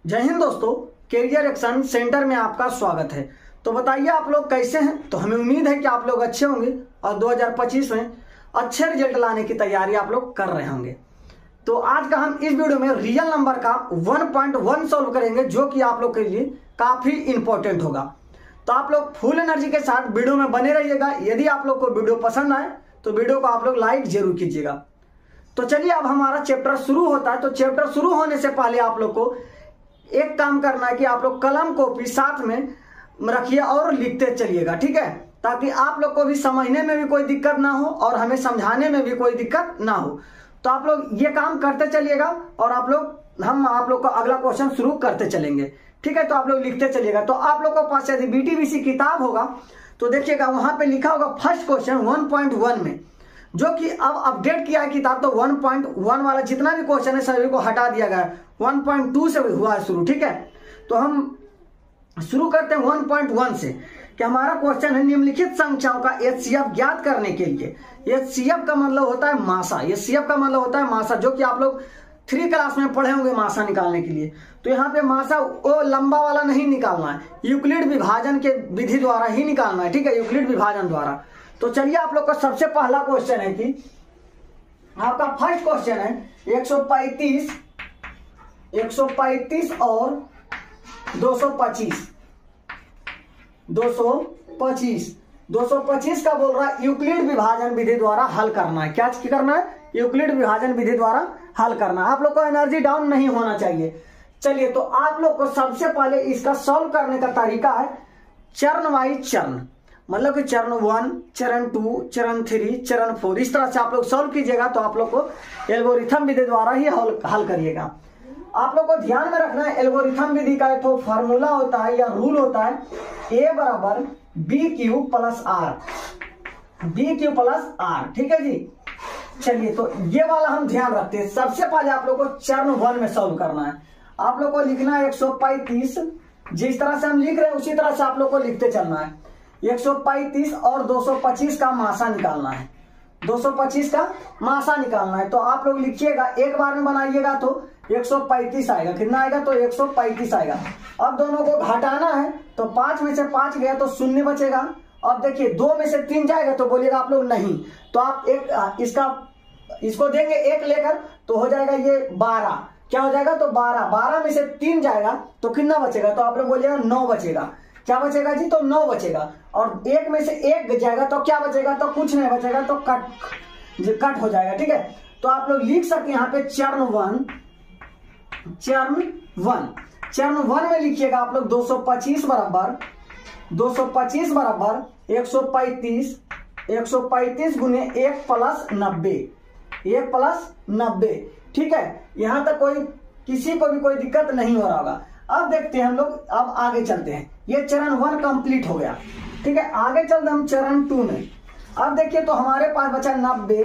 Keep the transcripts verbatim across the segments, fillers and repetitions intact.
जय हिंद दोस्तों, career action centre में आपका स्वागत है। तो बताइए आप लोग कैसे हैं। तो हमें उम्मीद है कि आप लोग अच्छे होंगे और दो हज़ार पच्चीस में अच्छे रिजल्ट लाने की तैयारी आप लोग कर रहे होंगे। तो आज का हम इस वीडियो में रियल नंबर का वन पॉइंट वन सॉल्व करेंगे, जो कि आप लोग के लिए काफ़ी इंपॉर्टेंट होगा। तो आप लोग फुल एनर्जी के साथ वीडियो में बने रहिएगा। यदि आप लोग को वीडियो पसंद आए तो वीडियो को आप लोग लाइक जरूर कीजिएगा। तो चलिए अब हमारा चैप्टर शुरू होता है। तो चैप्टर शुरू होने से पहले आप लोग को एक काम करना है कि आप लोग कलम कॉपी साथ में रखिए और लिखते चलिएगा, ठीक है, ताकि आप लोग को भी समझने में भी कोई दिक्कत ना हो और हमें समझाने में भी कोई दिक्कत ना हो। तो आप लोग ये काम करते चलिएगा और आप लोग हम आप लोग को अगला क्वेश्चन शुरू करते चलेंगे, ठीक है। तो आप लोग लिखते चलिएगा। तो आप लोग को पास यदि बीटीबीसी किताब होगा तो देखिएगा वहां पे लिखा होगा first question one point one में, जो कि अब अपडेट किया है किताब। तो वन पॉइंट वन वाला जितना भी क्वेश्चन है सभी को हटा दिया गया है, वन पॉइंट टू से हुआ है शुरू, ठीक है। तो हम शुरू करते हैं वन पॉइंट वन से कि हमारा क्वेश्चन है निम्नलिखित संख्याओं का एचसीएफ ज्ञात करने के लिए। एचसीएफ का मतलब होता है मासा। एचसीएफ का मतलब होता है मासा, जो कि आप लोग थ्री क्लास में पढ़े होंगे मासा निकालने के लिए। तो यहाँ पे मासा वो लंबा वाला नहीं निकालना है, यूक्लिड विभाजन के विधि द्वारा ही निकालना है, ठीक है, यूक्लिड विभाजन द्वारा। तो चलिए आप लोग का सबसे पहला क्वेश्चन है कि आपका फर्स्ट क्वेश्चन है एक सौ पैंतीस एक सौ पैंतीस और दो सौ पच्चीस दो सौ पच्चीस दो सौ पच्चीस का बोल रहा है यूक्लिड विभाजन विधि द्वारा हल करना है। क्या करना है? यूक्लिड विभाजन विधि द्वारा हल करना है। आप लोग को एनर्जी डाउन नहीं होना चाहिए। चलिए तो आप लोग को सबसे पहले इसका सॉल्व करने का तरीका है चरण वाइज चरण, मतलब कि चरण वन, चरण टू, चरण थ्री, चरण फोर, इस तरह से आप लोग सॉल्व कीजिएगा। तो आप लोग को एल्गोरिथम विधि द्वारा ही हल हल करिएगा। आप लोग को ध्यान में रखना है एल्गोरिथम विधि का तो फार्मूला होता है या रूल होता है ए बराबर B Q plus R, B Q plus R, ठीक है जी। चलिए तो ये वाला हम ध्यान रखते हैं। सबसे पहले आप लोग को चरण वन में सॉल्व करना है। आप लोग को लिखना है एक सौ पैंतीस, जिस तरह से हम लिख रहे हैं उसी तरह से आप लोग को लिखते चलना है। एक सौ पैंतीस और दो सौ पच्चीस का मासा निकालना है, दो सौ पच्चीस का मासा निकालना है। तो आप लोग लिखिएगा, एक बार में बनाइएगा तो एक सौ पैंतीस आएगा। कितना आएगा? तो एक सौ पैंतीस आएगा। अब दोनों को घटाना है तो पांच में से पांच गया तो शून्य बचेगा। अब देखिए दो में से तीन जाएगा तो बोलिएगा आप लोग नहीं, तो आप एक इसका इसको देंगे एक लेकर तो हो जाएगा ये बारह। क्या हो जाएगा? तो बारह। बारह में से तीन जाएगा तो कितना बचेगा? तो आप लोग बोलिएगा नौ बचेगा। क्या बचेगा जी? तो नौ बचेगा। और एक में से एक जाएगा तो क्या बचेगा? तो कुछ नहीं बचेगा, तो कट कट हो जाएगा, ठीक है। तो आप लोग लिख सकते हैं यहाँ पे चरण वन, चरण वन चरण वन में लिखिएगा आप लोग दो सौ पच्चीस बराबर दो सौ पच्चीस बराबर एक सौ पैंतीस एक सौ पैंतीस गुने एक प्लस नब्बे एक प्लस नब्बे, ठीक है। यहां तक कोई किसी को भी कोई दिक्कत नहीं हो रहा होगा। अब देखते हैं हम लोग, अब आगे चलते हैं। ये चरण वन कंप्लीट हो गया, ठीक है। आगे चलते हम चरण टू में। अब देखिए तो हमारे पास बचा नब्बे,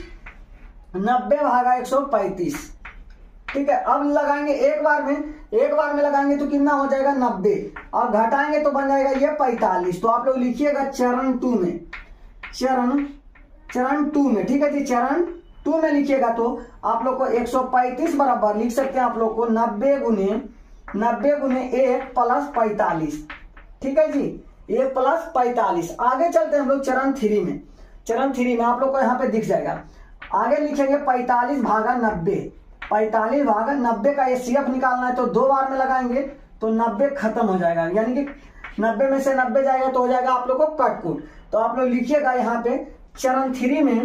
नब्बे भागा एक सौ पैंतीस, ठीक है। अब लगाएंगे एक बार में, एक बार में लगाएंगे तो कितना हो जाएगा? नब्बे। और घटाएंगे तो बन जाएगा ये पैंतालीस। तो आप लोग लिखिएगा चरण टू में, चरण चरण टू में, ठीक है जी। चरण टू में लिखिएगा तो आप लोग को एक सौ पैंतीस बराबर लिख सकते हैं आप लोग को नब्बे गुने नब्बे गुने एक प्लस पैंतालीस, ठीक है जी, एक प्लस पैंतालीस। आगे चलते हैं हम लोग चरण थ्री में। चरण थ्री में आप लोग को यहाँ पे दिख जाएगा। आगे लिखेंगे पैंतालीस भागा नब्बे, पैंतालीस भागा नब्बे का एचसीएफ निकालना है। तो दो बार में लगाएंगे तो नब्बे खत्म हो जाएगा, यानी कि नब्बे में से नब्बे जाएगा तो हो जाएगा आप लोग को कट कुट। तो आप लोग लिखिएगा यहाँ पे चरण थ्री में,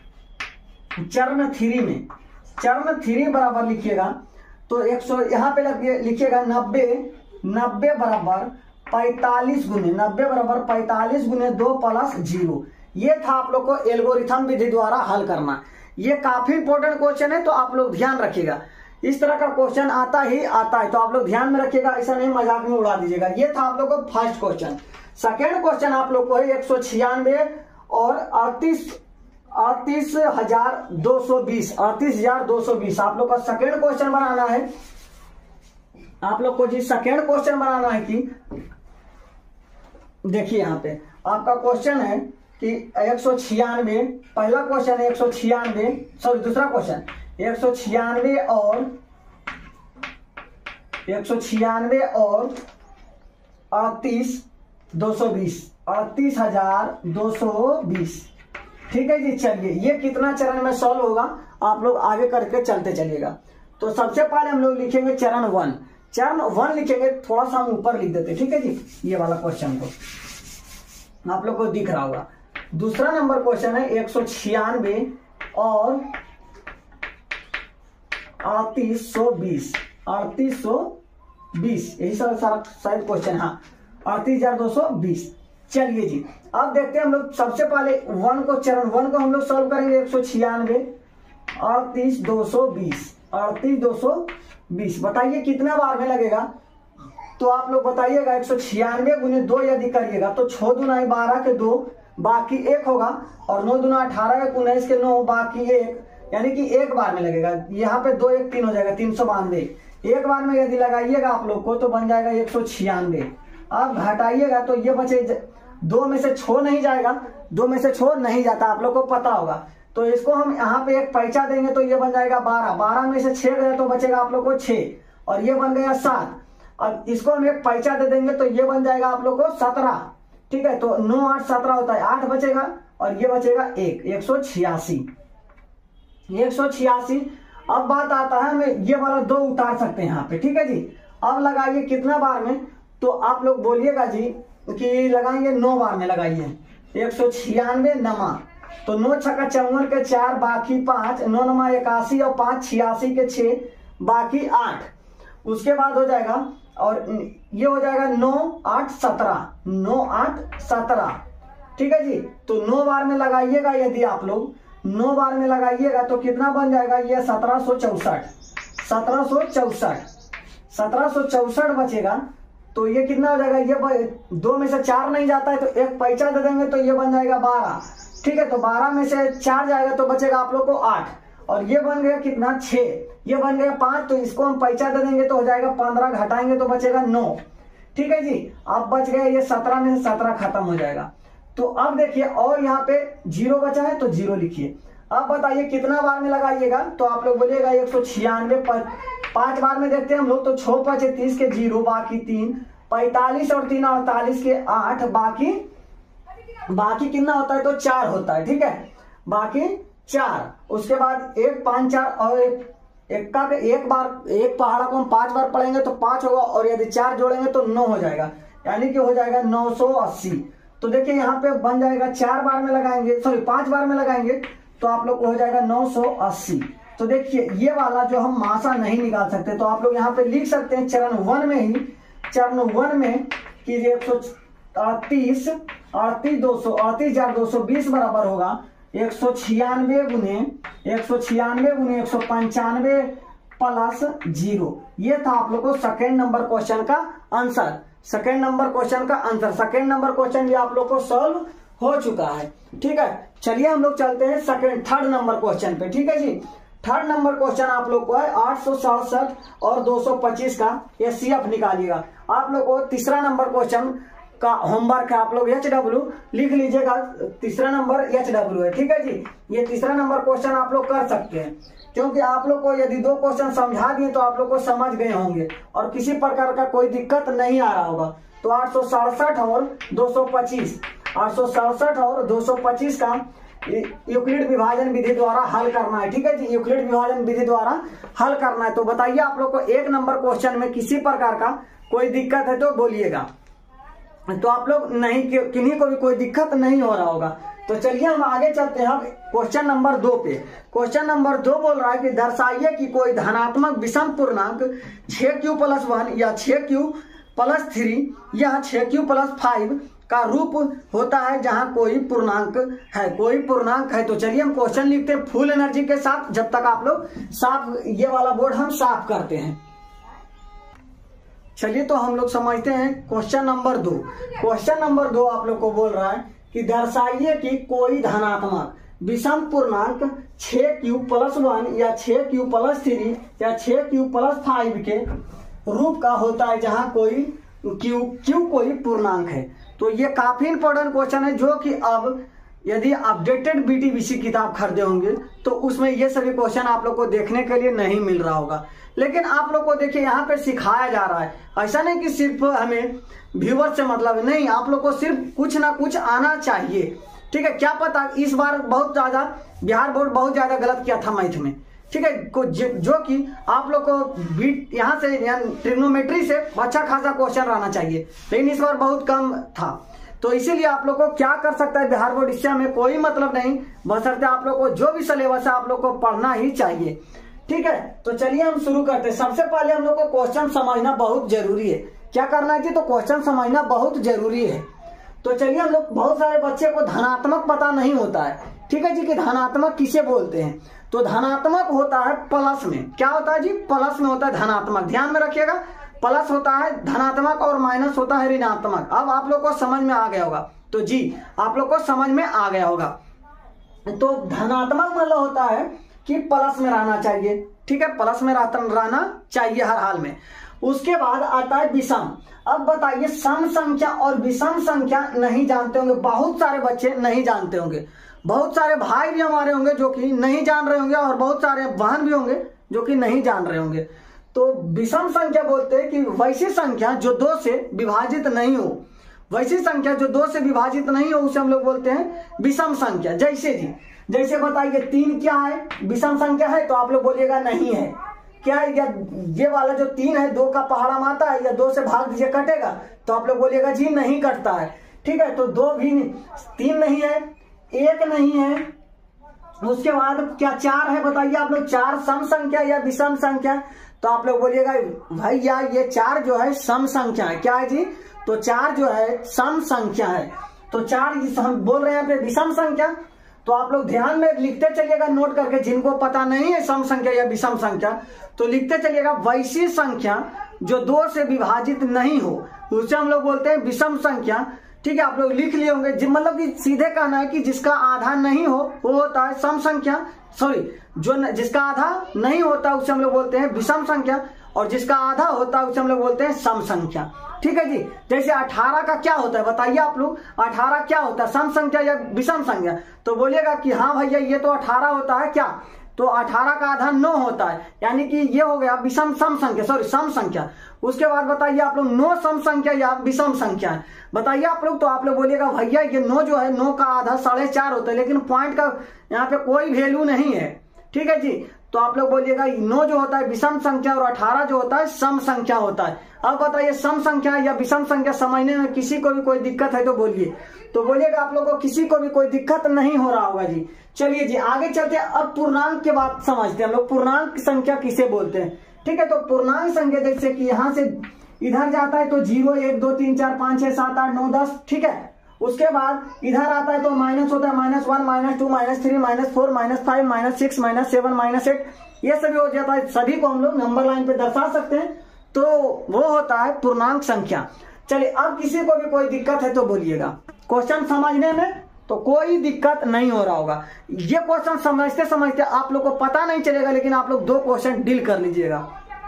चरण थ्री में चरण थ्री बराबर लिखिएगा तो एक सौ यहाँ पे लिखिएगा नब्बे नब्बे बराबर पैंतालीस गुने नब्बे बराबर पैंतालीस गुने दो प्लस जीरो। ये था आप लोग को एल्गोरिथम विधि द्वारा हल करना। ये काफी इंपॉर्टेंट क्वेश्चन है, तो आप लोग ध्यान रखिएगा। इस तरह का क्वेश्चन आता ही आता है, तो आप लोग ध्यान में रखिएगा, ऐसा नहीं मजाक में उड़ा दीजिएगा। ये था आप लोग को फर्स्ट क्वेश्चन। सेकेंड क्वेश्चन आप लोग को है एक सौ छियानवे और अड़तीस अड़तीस हजार दो सौ बीस अड़तीस हजार दो सौ बीस आप लोग का सेकेंड क्वेश्चन बनाना है। आप लोग को जी सेकेंड क्वेश्चन बनाना है कि देखिए यहाँ पे आपका क्वेश्चन है कि एक सौ छियानवे, पहला क्वेश्चन है एक सौ छियानवे, सॉरी दूसरा क्वेश्चन एक सौ छियानवे और एक सौ छियानवे और अड़तीस दो सौ बीस, अड़तीस हजार दो सौ बीस। ठीक है जी। चलिए ये कितना चरण में सॉल्व होगा आप लोग आगे करके चलते चलिएगा। तो सबसे पहले हम लोग लिखेंगे चरण वन। चरण वन लिखेंगे, थोड़ा सा हम ऊपर लिख देते, ठीक है जी, ये वाला क्वेश्चन को आप लोग को दिख रहा होगा। दूसरा नंबर क्वेश्चन है एक सौ छियानवे और अड़तीस सौ बीस, अड़तीस सौ बीस, यही सारा शायद क्वेश्चन, हाँ, अड़तीस हजार दो सौ बीस। चलिए जी, अब देखते हैं हम लोग सबसे पहले वन को, चरण वन को हम लोग सॉल्व करेंगे। एक सौ छियानवे अड़तीस दो सौ बीस, अड़तीस दो सौ बीस, बताइए कितना बार में लगेगा। तो आप लोग बताइएगा। एक सौ छियानवे गुने दो यदि करिएगा तो छह दूना बारह के दो, बाकी एक होगा, और नौ दूना अठारह के उन्नीस के नौ, बाकी एक, यानी कि एक बार में लगेगा। यहाँ पे दो एक तीन हो जाएगा, तीन सौ बानवे। एक बार में यदि लगाइएगा आप लोग को तो बन जाएगा एक सौ छियानवे। अब घटाइएगा तो ये बचे, दो में से छो नहीं जाएगा, दो में से छो नहीं जाता, आप लोग को पता होगा। तो इसको हम यहाँ पे एक पैसा देंगे तो ये बन जाएगा बारह, बारह में से छह गया तो बचेगा आप लोग को छह, और ये बन गया सात। और इसको हम एक पैसा दे देंगे तो ये बन जाएगा आप लोग को सत्रह। ठीक है, तो नौ आठ सत्रह होता है, आठ बचेगा और ये बचेगा एक, एक सौ छियासी, एक सौ छियासी। अब बात आता है, हमें ये वाला दो उतार सकते हैं यहाँ पे। ठीक है जी। अब लगाइए कितना बार में, तो आप लोग बोलिएगा जी कि लगाएंगे नौ बार में लगाइए। एक सौ छियानवे नमा, तो नौ छक्का चौवन के चार, बाकी पांच, नौ नमा इक्यासी और पांच छियासी के छह, बाकी आठ। उसके बाद हो जाएगा, और ये हो जाएगा नौ आठ सत्रह, नौ आठ सत्रह। ठीक है जी। तो नौ बार में लगाइएगा, यदि आप लोग नौ बार में लगाइएगा तो कितना बन जाएगा, ये सत्रह सौ चौसठ, सत्रह सौ चौसठ, सत्रह सौ चौसठ बचेगा। तो ये कितना हो जाएगा, ये दो में से चार नहीं जाता है तो एक पैसा दे देंगे तो ये बन जाएगा बारह। ठीक है, तो बारह में से चार जाएगा तो बचेगा आप लोग को आठ, और ये बन गया कितना, छह, ये बन गया पांच, तो इसको हम पैसा दे देंगे तो हो जाएगा पंद्रह, घटाएंगे तो बचेगा नौ। ठीक है जी। अब बच गया ये सत्रह में से सत्रह खत्म हो जाएगा। तो अब देखिए, और यहाँ पे जीरो बचा है तो जीरो लिखिए। अब बताइए कितना बार में लगाइएगा, तो आप लोग बोलिएगा एक सौ छियानवे पांच बार में देखते हैं हम लोग, तो छह पचे तीस के जीरो, बाकी तीन, पैतालीस और तीन अड़तालीस के आठ, बाकी बाकी कितना होता है, तो चार होता है। ठीक है, बाकी चार। उसके बाद एक पांच चार और एक एक का एक बार, एक पहाड़ा को हम पांच बार पढ़ेंगे तो पांच होगा, और यदि चार जोड़ेंगे तो नौ हो जाएगा, यानी कि हो जाएगा नौ सौ अस्सी। तो देखिए यहाँ पे बन जाएगा, चार बार में लगाएंगे, सॉरी पांच बार में लगाएंगे तो आप लोग को हो जाएगा नौ सौ अस्सी। तो देखिए ये वाला जो हम मासा नहीं निकाल सकते, तो आप लोग यहाँ पे लिख सकते हैं चरण वन में ही, चरण वन में कि एक सौ अड़तीस अड़तीस दो सौ अड़तीस हजार दो सौ बीस बराबर होगा एक सौ छियानवे गुने एक सौ छियानवे गुने एक सौ पंचानवे प्लस जीरो। ये था आप लोग को सेकेंड नंबर क्वेश्चन का आंसर, सेकेंड नंबर क्वेश्चन का आंसर। सेकेंड नंबर क्वेश्चन भी आप लोग को सॉल्व हो चुका है। ठीक है, चलिए हम लोग चलते हैं सेकेंड थर्ड नंबर क्वेश्चन पे। ठीक है जी। थर्ड नंबर क्वेश्चन आप लोग को है आठ सौ सड़सठ और दो सौ पच्चीस का एच सी एफ निकालिएगा। आप लोग को तीसरा नंबर क्वेश्चन का होमवर्क है, आप लोग एच डब्ल्यू लिख लीजिएगा, तीसरा नंबर एच डब्ल्यू है। ठीक है जी। ये तीसरा नंबर क्वेश्चन आप लोग कर सकते हैं, क्योंकि आप लोग को यदि दो क्वेश्चन समझा दिए तो आप लोग को समझ गए होंगे और किसी प्रकार का कोई दिक्कत नहीं आ रहा होगा। तो आठ सौ सड़सठ और दो सौ पच्चीस, आठ सौ सड़सठ और दो सौ पच्चीस का यूक्लिड विभाजन विधि द्वारा हल करना है। ठीक है जी। यूक्लिड विभाजन विधि द्वारा हल करना है। तो बताइए आप लोग को एक नंबर क्वेश्चन में किसी प्रकार का कोई दिक्कत है तो बोलिएगा। तो आप लोग नहीं, किन्हीं को भी कोई दिक्कत नहीं हो रहा होगा। तो चलिए हम आगे चलते हैं अब क्वेश्चन नंबर दो पे। क्वेश्चन नंबर दो बोल रहा है कि दर्शाइए कि कोई धनात्मक विषम पूर्णांक छह क्यू प्लस वन या छह क्यू प्लस थ्री या छह क्यू प्लस फाइव का रूप होता है जहां कोई पूर्णांक है, कोई पूर्णांक है। तो चलिए हम क्वेश्चन लिखते हैं फुल एनर्जी के साथ, जब तक आप लोग साफ, ये वाला बोर्ड हम साफ करते हैं। चलिए तो हम लोग समझते हैं क्वेश्चन नंबर दो। क्वेश्चन नंबर दो आप लोग को बोल रहा है कि दर्शाइए कि कोई धनात्मक विषम पूर्णांक छह क्यू प्लस वन या छह क्यू प्लस थ्री या छह क्यू प्लस फाइव के रूप का होता है जहां कोई क्यू क्यू कोई पूर्णांक है। तो ये काफी इंपॉर्टेंट क्वेश्चन है, जो कि अब यदि अपडेटेड बीटीबीसी किताब खरीदे होंगे तो उसमें ये सभी क्वेश्चन आप लोग को देखने के लिए नहीं मिल रहा होगा। लेकिन आप लोग को देखिए यहाँ पे सिखाया जा रहा है, ऐसा नहीं कि सिर्फ हमें व्यूअर से मतलब है, नहीं, आप लोग को सिर्फ कुछ ना कुछ आना चाहिए। ठीक है, क्या पता इस बार बहुत ज्यादा बिहार बोर्ड बहुत ज्यादा गलत किया था मैथ में। ठीक है, जो कि आप लोग को बीट यहाँ से ट्रिग्नोमेट्री से अच्छा खासा क्वेश्चन रहना चाहिए, लेकिन इस बार बहुत कम था। तो इसीलिए आप लोग को क्या कर सकता है बिहार बोर्ड, इससे हमें कोई मतलब नहीं, बशर्ते आप लोग को जो भी सिलेबस है आप लोग को पढ़ना ही चाहिए। ठीक है, तो चलिए हम शुरू करते हैं। सबसे पहले हम लोग को क्वेश्चन समझना बहुत जरूरी है। क्या करना है जी, तो क्वेश्चन समझना बहुत जरूरी है। तो चलिए, हम लोग बहुत सारे बच्चे को धनात्मक पता नहीं होता है। ठीक है जी, कि धनात्मक किसे बोलते हैं, तो धनात्मक होता है प्लस में। क्या होता है जी, प्लस में होता है धनात्मक। ध्यान में रखिएगा, प्लस होता है धनात्मक और माइनस होता है ऋणात्मक। अब आप लोग को समझ में आ गया होगा, तो जी आप लोग को समझ में आ गया होगा। तो धनात्मक मतलब होता है कि प्लस में रहना चाहिए। ठीक है, प्लस में रहना चाहिए हर हाल में। उसके बाद आता है विषम। अब बताइए, सम संख्या और विषम संख्या नहीं जानते होंगे, बहुत सारे बच्चे नहीं जानते होंगे, बहुत सारे भाई भी हमारे होंगे जो कि नहीं जान रहे होंगे, और बहुत सारे बहन भी होंगे जो कि नहीं जान रहे होंगे। तो विषम संख्या बोलते हैं कि वैसी संख्या जो दो से विभाजित नहीं हो, वैसी संख्या जो दो से विभाजित नहीं हो उसे हम लोग बोलते हैं विषम संख्या। जैसे जी, जैसे बताइए तीन क्या है, विषम संख्या है, तो आप लोग बोलिएगा नहीं है। क्या है, या ये वाला जो तीन है दो का पहाड़ा माता है, या दो से भाग दीजिए कटेगा, तो आप लोग बोलिएगा जी नहीं कटता है। ठीक है, तो दो भी नहीं, तीन नहीं है, एक नहीं है। उसके बाद क्या चार है, बताइए आप लोग, चार सम संख्या या विषम संख्या, तो आप लोग बोलिएगा भैया ये चार जो है सम संख्या है। क्या है जी, तो चार जो है सम संख्या है। तो चार हम बोल रहे हैं यहाँ पे विषम संख्या। तो आप लोग ध्यान में लिखते चलिएगा नोट करके, जिनको पता नहीं है सम संख्या या विषम संख्या तो लिखते चलिएगा, वैसी संख्या जो दो से विभाजित नहीं हो उसे हम लोग बोलते हैं विषम संख्या। ठीक है, आप लोग लिख लिए होंगे, मतलब कि सीधे कहना है कि जिसका आधा नहीं हो वो होता है सम संख्या, सॉरी जो न, जिसका आधा नहीं होता उसे हम लोग बोलते हैं विषम संख्या, और जिसका आधा होता है उसे हम लोग बोलते हैं सम संख्या। ठीक है जी, जैसे अठारह का क्या होता है, बताइए आप लोग, अठारह क्या होता है, सम संख्या या विषम संख्या, तो बोलिएगा कि हाँ भैया ये तो अठारह होता है। क्या, तो अठारह का आधा नौ होता है, यानी कि ये हो गया विषम सम संख्या, सॉरी सम संख्या। उसके बाद बताइए आप लोग, नौ सम संख्या या विषम संख्या है, बताइए आप लोग, तो आप लोग बोलिएगा भैया ये नौ जो है नौ का आधा साढ़े चार होता है, लेकिन पॉइंट का यहाँ पे कोई वैल्यू नहीं है। ठीक है जी, तो आप लोग बोलिएगा नौ जो होता है विषम संख्या और अठारह जो होता है सम संख्या होता है। अब बताइए सम संख्या या विषम संख्या समझने में किसी को भी कोई दिक्कत है तो बोलिए, तो बोलिएगा आप लोग को किसी को भी कोई दिक्कत नहीं हो रहा होगा जी। चलिए जी आगे चलते हैं, अब पूर्णांक के बात समझते हैं हम लोग, पूर्णांक संख्या किसे बोलते हैं। ठीक है, तो पूर्णांक संख्या जैसे कि यहाँ से इधर जाता है तो जीरो एक दो तीन चार पाँच छह सात आठ नौ दस। ठीक है, उसके बाद इधर आता है तो माइनस होता है, minus one minus two minus three minus four minus five minus six minus seven minus eight, ये सभी हो जाता है। सभी को हम लोग नंबर लाइन पे दर्शा सकते हैं, तो वो होता है पूर्णांक संख्या। चलिए, अब किसी को भी कोई दिक्कत है तो बोलिएगा, क्वेश्चन समझने में तो कोई दिक्कत नहीं हो रहा होगा। ये क्वेश्चन समझते समझते आप लोग को पता नहीं चलेगा, लेकिन आप लोग दो क्वेश्चन डील कर लीजिएगा।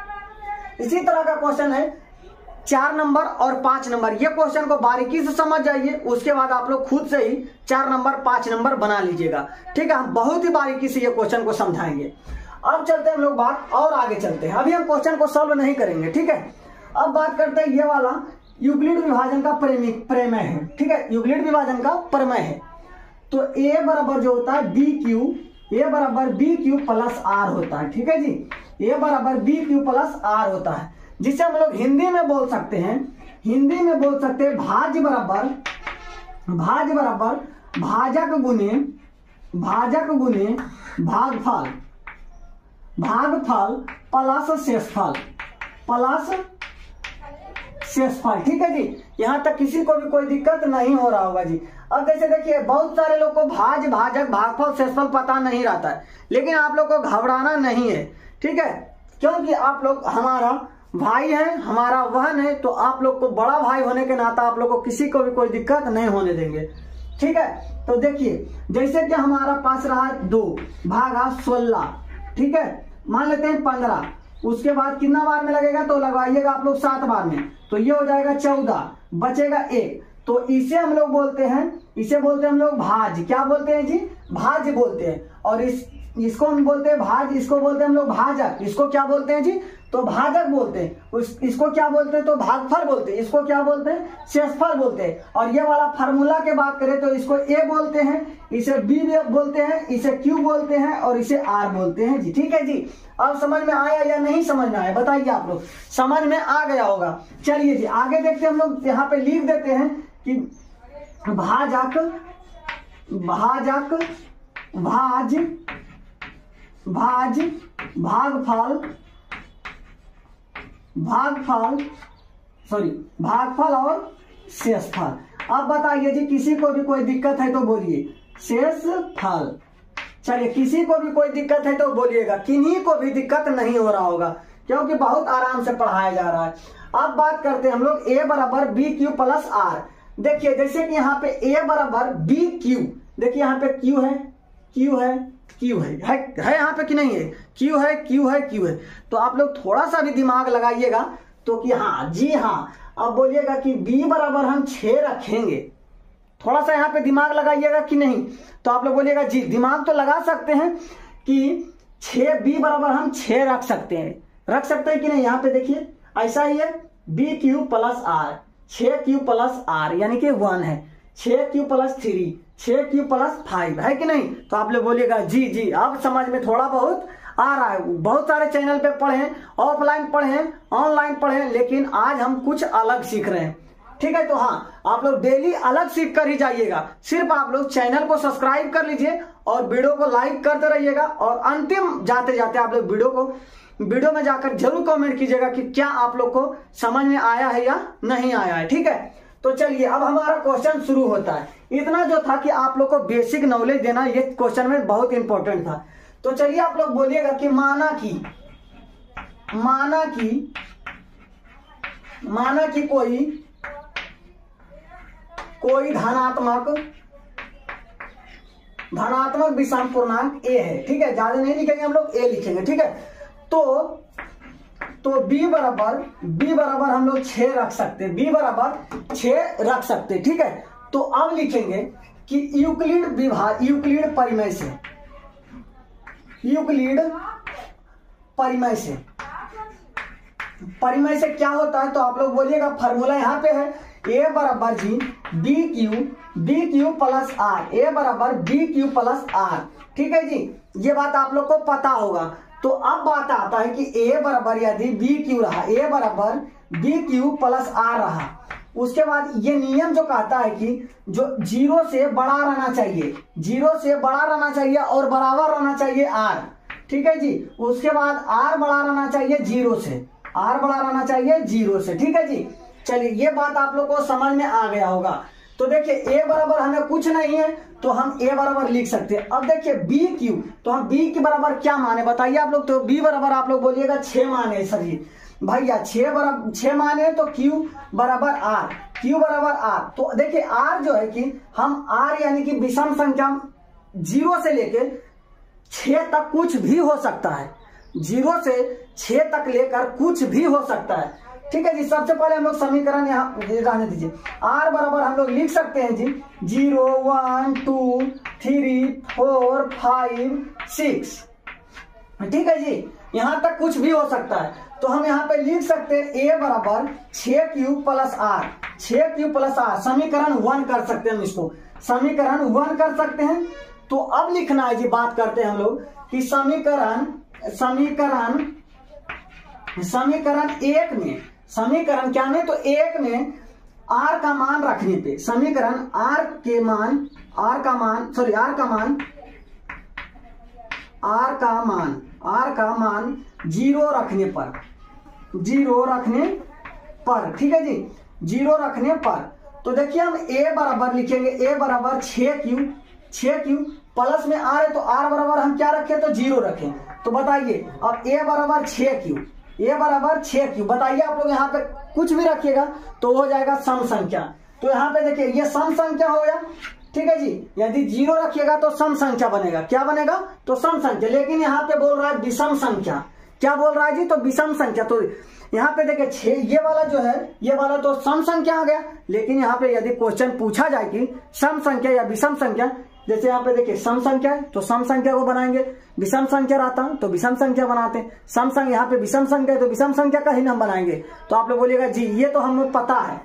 इसी तरह का क्वेश्चन है चार नंबर और पांच नंबर, ये क्वेश्चन को बारीकी से समझ जाइए, उसके बाद आप लोग खुद से ही चार नंबर पांच नंबर बना लीजिएगा। ठीक है, हम बहुत ही बारीकी से ये क्वेश्चन को समझाएंगे। अब चलते हैं हम लोग बात और आगे चलते हैं, अभी हम क्वेश्चन को सॉल्व नहीं करेंगे। ठीक है, अब बात करते हैं ये वाला यूक्लिड विभाजन का प्रमेय है। ठीक है, यूक्लिड विभाजन का प्रमेय है। तो ए बराबर जो होता है बी क्यू, ए बराबर बी क्यू प्लस आर होता है। ठीक है जी, ए बराबर बी क्यू प्लस आर होता है, जिसे हम लोग हिंदी में बोल सकते हैं, हिंदी में बोल सकते हैं भाज्य बराबर भाज्य बराबर भाजक गुने भाजक गुने भागफल, भागफल प्लस शेषफल प्लस शेषफल। ठीक है जी, यहां तक किसी को भी कोई दिक्कत नहीं हो रहा होगा जी। अब जैसे देखिए, बहुत सारे लोग को भाज्य भाजक भागफल शेषफल पता नहीं रहता है, लेकिन आप लोग को घबराना नहीं है। ठीक है, क्योंकि आप लोग हमारा भाई है, हमारा बहन है, तो आप लोग को बड़ा भाई होने के नाता आप लोग को किसी को भी कोई दिक्कत नहीं होने देंगे। ठीक है, तो देखिए जैसे कि हमारा पास रहा दो भागा सोलह। ठीक है, मान लेते हैं पंद्रह, उसके बाद कितना बार में लगेगा तो लगाइएगा आप लोग सात बार में, तो ये हो जाएगा चौदह, बचेगा एक, तो इसे हम लोग बोलते हैं इसे बोलते हैं हम लोग भाज्य। क्या बोलते हैं जी? भाज्य बोलते हैं। और इस इसको हम बोलते हैं भाज, इसको बोलते हैं हम लोग भाजक। इसको क्या बोलते हैं जी? तो भाजक बोलते हैं। उस इसको क्या बोलते हैं? तो भागफल बोलते हैं। इसको क्या बोलते हैं? शेषफल बोलते हैं। और ये वाला फार्मूला की बात करें तो इसको ए बोलते हैं, इसे बी बोलते हैं, इसे क्यू बोलते हैं और इसे आर बोलते हैं जी। ठीक है जी। अब समझ में आया या नहीं समझ में आया बताइए आप लोग? समझ में आ गया होगा। चलिए जी आगे देखते हैं। हम लोग यहाँ पे लिख देते हैं कि भाजक, भाजक, भाज, भाज, भागफल, भागफल सॉरी भागफल और शेषफल। अब बताइए जी किसी को भी कोई दिक्कत है तो बोलिए शेषफल। चलिए किसी को भी कोई दिक्कत है तो बोलिएगा। किन्हीं को भी दिक्कत नहीं हो रहा होगा क्योंकि बहुत आराम से पढ़ाया जा रहा है। अब बात करते हैं हम लोग ए बराबर बी क्यू प्लस आर। देखिए जैसे कि यहाँ पे ए बराबर बी क्यू, देखिए यहाँ पे क्यू है, क्यू है, क्यू है, है, है यहाँ पे कि नहीं है? क्यू है, क्यू है, क्यू है। तो आप लोग थोड़ा सा भी दिमाग लगाइएगा तो कि हाँ जी हाँ। अब बोलिएगा कि बी बराबर हम छह रखेंगे। थोड़ा सा यहाँ पे दिमाग लगाइएगा कि नहीं? तो आप लोग बोलिएगा जी दिमाग तो लगा सकते हैं कि छह बी बराबर हम छह रख सकते हैं। रख सकते हैं कि नहीं? यहाँ पे देखिए ऐसा ही है, बी क्यू प्लस आर, छह क्यू प्लस आर यानी कि वन है, छह क्यू प्लस थ्री, छह क्यू प्लस फाइव है कि नहीं? तो आप लोग बोलिएगा जी जी अब समझ में थोड़ा बहुत आ रहा है। बहुत सारे चैनल पे पढ़े, ऑफलाइन पढ़े, ऑनलाइन पढ़े, लेकिन आज हम कुछ अलग सीख रहे हैं। ठीक है, तो हाँ आप लोग डेली अलग सीख कर ही जाइएगा। सिर्फ आप लोग चैनल को सब्सक्राइब कर लीजिए और वीडियो को लाइक करते रहिएगा। और अंतिम जाते जाते आप लोग वीडियो को वीडियो में जाकर जरूर कमेंट कीजिएगा कि क्या आप लोग को समझ में आया है या नहीं आया है। ठीक है, तो चलिए अब हमारा क्वेश्चन शुरू होता है। इतना जो था कि आप लोग को बेसिक नॉलेज देना ये क्वेश्चन में बहुत इंपॉर्टेंट था। तो चलिए आप लोग बोलिएगा कि माना कि माना कि माना कि कोई कोई धनात्मक धनात्मक विषम पूर्णांक ए है। ठीक है, ज्यादा नहीं लिखेंगे हम लोग, ए लिखेंगे। ठीक है, तो तो b बराबर b बराबर हम लोग छह रख सकते, b बराबर छह रख सकते। ठीक है, तो अब लिखेंगे कि यूक्लिड विभाग यूक्लिड परिमेय से यूक्लिड परिमेय से परिमेय से क्या होता है? तो आप लोग बोलिएगा फॉर्मूला यहाँ पे है, a बराबर जी B Q B Q plus R, A बराबर बी क्यू प्लस आर। ठीक है जी, ये बात आप लोग को पता होगा। तो अब बात आता है कि a बराबर यदि बी क्यू रहा, a बराबर बी क्यू प्लस आर रहा, उसके बाद ये नियम जो कहता है कि जो जीरो से बड़ा रहना चाहिए, जीरो से बड़ा रहना चाहिए और बराबर रहना चाहिए आर। ठीक है जी, उसके बाद आर बड़ा रहना चाहिए जीरो से, आर बड़ा रहना चाहिए जीरो से। ठीक है जी, चलिए ये बात आप लोग को समझ में आ गया होगा। तो देखिए a बराबर हमें कुछ नहीं है तो हम a बराबर लिख सकते हैं। अब देखिए बी क्यू, तो हम b के बराबर क्या माने बताइए आप लोग? तो b बराबर आप लोग बोलिएगा छह माने सर जी भैया, छह बराबर छह माने तो q बराबर r, q बराबर r। तो देखिए r जो है कि हम r यानी कि विषम संख्या जीरो से लेके छह तक कुछ भी हो सकता है, जीरो से छह तक लेकर कुछ भी हो सकता है। ठीक है जी, सबसे पहले हम लोग समीकरण यहाँ रहने दीजिए। r बराबर हम लोग लिख सकते हैं जी zero one two three four five six. ठीक है जी, यहाँ तक कुछ भी हो सकता है। तो हम यहाँ पे लिख सकते हैं a बराबर छह क्यू प्लस आर, छह क्यू प्लस आर समीकरण वन कर सकते हैं हम इसको, समीकरण वन कर सकते हैं। तो अब लिखना है जी, बात करते हैं हम लोग कि समीकरण समीकरण समीकरण एक में, समीकरण क्या में? तो एक में r का मान रखने पे, समीकरण r के मान r का मान सॉरी r का मान r का मान r का मान जीरो रखने पर, जीरो रखने पर। ठीक है जी, जीरो रखने पर। तो देखिए हम a बराबर लिखेंगे, a बराबर छह क्यू, छह क्यू प्लस में r है तो r बराबर हम क्या रखें? तो जीरो रखें। तो बताइए अब a बराबर छह क्यू, a बराबर छह क्यू, बताइए आप लोग यहाँ पे कुछ भी रखिएगा तो हो जाएगा सम संख्या। तो यहाँ पे देखिए ये सम संख्या हो गया। ठीक है जी, यदि जीरो रखिएगा तो सम संख्या बनेगा। क्या बनेगा? तो सम संख्या। लेकिन यहाँ पे बोल रहा है विषम संख्या। क्या बोल रहा है जी? तो विषम संख्या। तो यहाँ पे देखिए छह, ये वाला जो है ये वाला तो सम संख्या आ गया, लेकिन यहाँ पे यदि क्वेश्चन पूछा जाए कि सम संख्या या विषम संख्या, जैसे यहाँ पे देखिए सम संख्या है तो सम संख्या को बनाएंगे, विषम संख्या रहता है तो विषम संख्या बनाते हैं, सम संख्या यहाँ पे विषम संख्या है तो विषम संख्या का ही हम बनाएंगे। तो आप लोग बोलिएगा जी ये तो हमें पता है,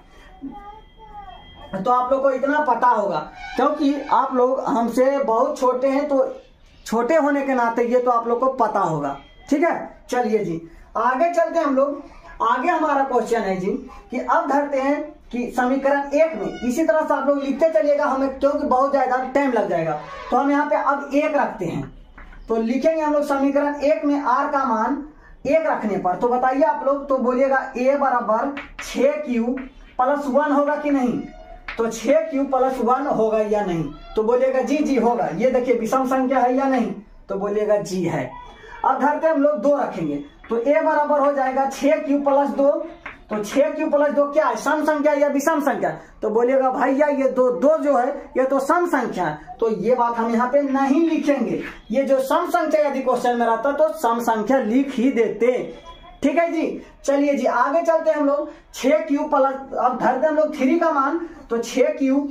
तो आप लोग को इतना पता होगा क्योंकि आप लोग हमसे बहुत छोटे हैं, तो छोटे होने के नाते ये तो आप लोग को पता होगा। ठीक है, चलिए जी आगे चलते हैं हम लोग। आगे हमारा क्वेश्चन है जी कि अब धरते हैं कि समीकरण एक में, इसी तरह से आप लोग लिखते चलिएगा, हमें क्योंकि बहुत ज्यादा टाइम लग जाएगा, तो हम यहाँ पे अब एक रखते हैं। तो लिखेंगे हम लोग समीकरण एक में आर का मान एक रखने पर, तो बताइए आप लोग, तो बोलिएगा ए बराबर छह क्यू प्लस वन होगा कि नहीं, तो छह क्यू प्लस वन होगा या नहीं, तो बोलिएगा जी जी होगा। ये देखिए विषम संख्या है या नहीं, तो बोलिएगा जी है। अब धरते हम लोग दो रखेंगे, तो ए बराबर हो जाएगा छह क्यू प्लस दो, तो छह क्यू प्लस दो क्या है, सम संख्या या विषम संख्या, तो बोलिएगा भैया ये दो दो जो है ये तो सम संख्या है, तो ये बात हम यहाँ पे नहीं लिखेंगे, ये जो सम संख्या यदि क्वेश्चन में रहता तो सम संख्या लिख ही देते। ठीक है जी, चलिए जी आगे चलते हैं हम लोग। छह क्यू प्लस, अब धरते हम लोग थ्री का मान, तो छह क्यू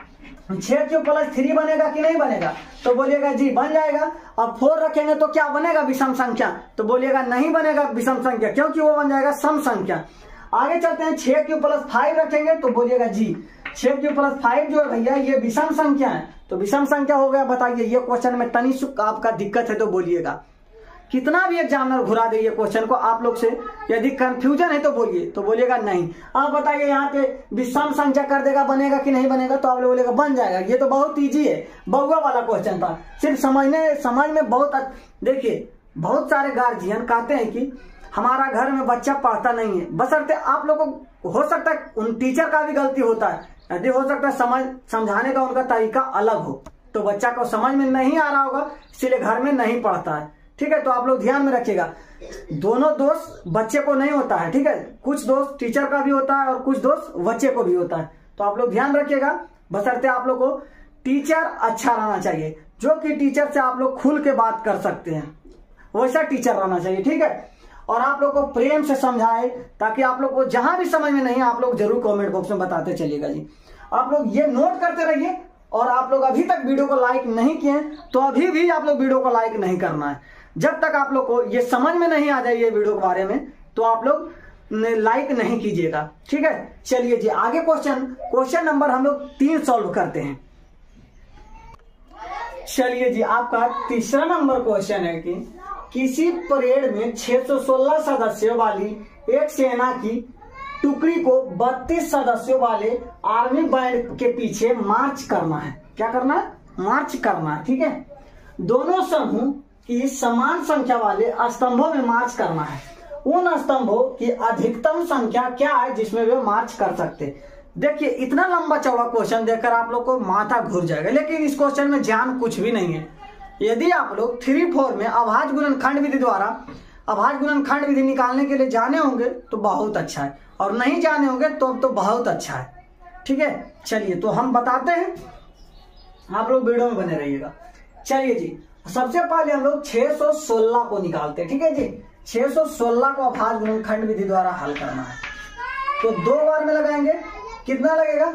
छह क्यू प्लस थ्री बनेगा कि नहीं बनेगा, तो बोलिएगा जी बन जाएगा। अब फोर रखेंगे तो क्या बनेगा, विषम संख्या, तो बोलिएगा नहीं बनेगा विषम संख्या, क्योंकि वो बन जाएगा सम संख्या। आगे चलते हैं, छह क्यू प्लस फाइव रखेंगे तो बोलिएगा जी छह क्यू प्लस फाइव जो है भैया ये विषम संख्या है, तो विषम संख्या हो गया। बताइए ये क्वेश्चन में तनिक आपका दिक्कत है तो बोलिएगा, कितना भी एग्जामिनर घुरा दे ये क्वेश्चन को आप लोग से, यदि कंफ्यूजन है तो बोलिए, तो बोलिएगा नहीं। आप बताइए यहाँ पे विषम संख्या कर देगा, बनेगा कि नहीं बनेगा, तो आप लोग बोलेगा बन जाएगा। ये तो बहुत इजी है, बउआ वाला क्वेश्चन था, सिर्फ समझने समझ में बहुत। देखिए बहुत सारे गार्जियन कहते हैं कि हमारा घर में बच्चा पढ़ता नहीं है, बशर्ते आप लोग को हो सकता है उन टीचर का भी गलती होता है, यदि हो सकता है समझ समझाने का उनका तरीका अलग हो, तो बच्चा को समझ में नहीं आ रहा होगा, इसीलिए घर में नहीं पढ़ता है। ठीक है, तो आप लोग ध्यान में रखिएगा, दोनों दोष बच्चे को नहीं होता है। ठीक है, कुछ दोष टीचर का भी होता है और कुछ दोष बच्चे को भी होता है, तो आप लोग ध्यान रखिएगा। बशर्ते आप लोग को टीचर अच्छा रहना चाहिए, जो कि टीचर से आप लोग खुल के बात कर सकते हैं, वैसा टीचर रहना चाहिए। ठीक है, और आप लोग को प्रेम से समझाए, ताकि आप लोग को जहां भी समझ में नहीं आप लोग जरूर कमेंट बॉक्स में बताते चलिएगा जी। आप लोग ये नोट करते रहिए, और आप लोग अभी तक वीडियो को लाइक नहीं किए तो अभी भी आप लोग वीडियो को लाइक नहीं करना है। जब तक आप लोग को ये समझ में नहीं आ जाए ये वीडियो के बारे में, तो आप लोग लाइक नहीं कीजिएगा। ठीक है, चलिए जी आगे क्वेश्चन क्वेश्चन नंबर हम लोग तीन सॉल्व करते हैं। चलिए जी आपका तीसरा नंबर क्वेश्चन है कि किसी परेड में छह सौ सोलह सदस्यों वाली एक सेना की टुकड़ी को बत्तीस सदस्यों वाले आर्मी बैंड के पीछे मार्च करना है। क्या करना है, मार्च करना है। ठीक है, दोनों समूह की समान संख्या वाले स्तंभों में मार्च करना है। उन स्तंभों की अधिकतम संख्या क्या है जिसमें वे मार्च कर सकते। देखिए इतना लंबा चौड़ा क्वेश्चन देखकर आप लोग को माथा घूर जाएगा, लेकिन इस क्वेश्चन में ज्ञान कुछ भी नहीं है। यदि आप लोग थ्री फोर में अभाज्य गुणनखंड विधि द्वारा अभाज्य गुणनखंड विधि निकालने के लिए जाने होंगे तो बहुत अच्छा है, और नहीं जाने होंगे तो तो बहुत अच्छा है। ठीक है, चलिए तो हम बताते हैं, आप लोग वीडियो में बने रहिएगा। चलिए जी सबसे पहले हम लोग छह सौ सोलह को निकालते हैं। ठीक है जी, छह सौ सोलह को अभाज्य गुणनखंड विधि द्वारा हल करना है, तो दो बार में लगाएंगे, कितना लगेगा,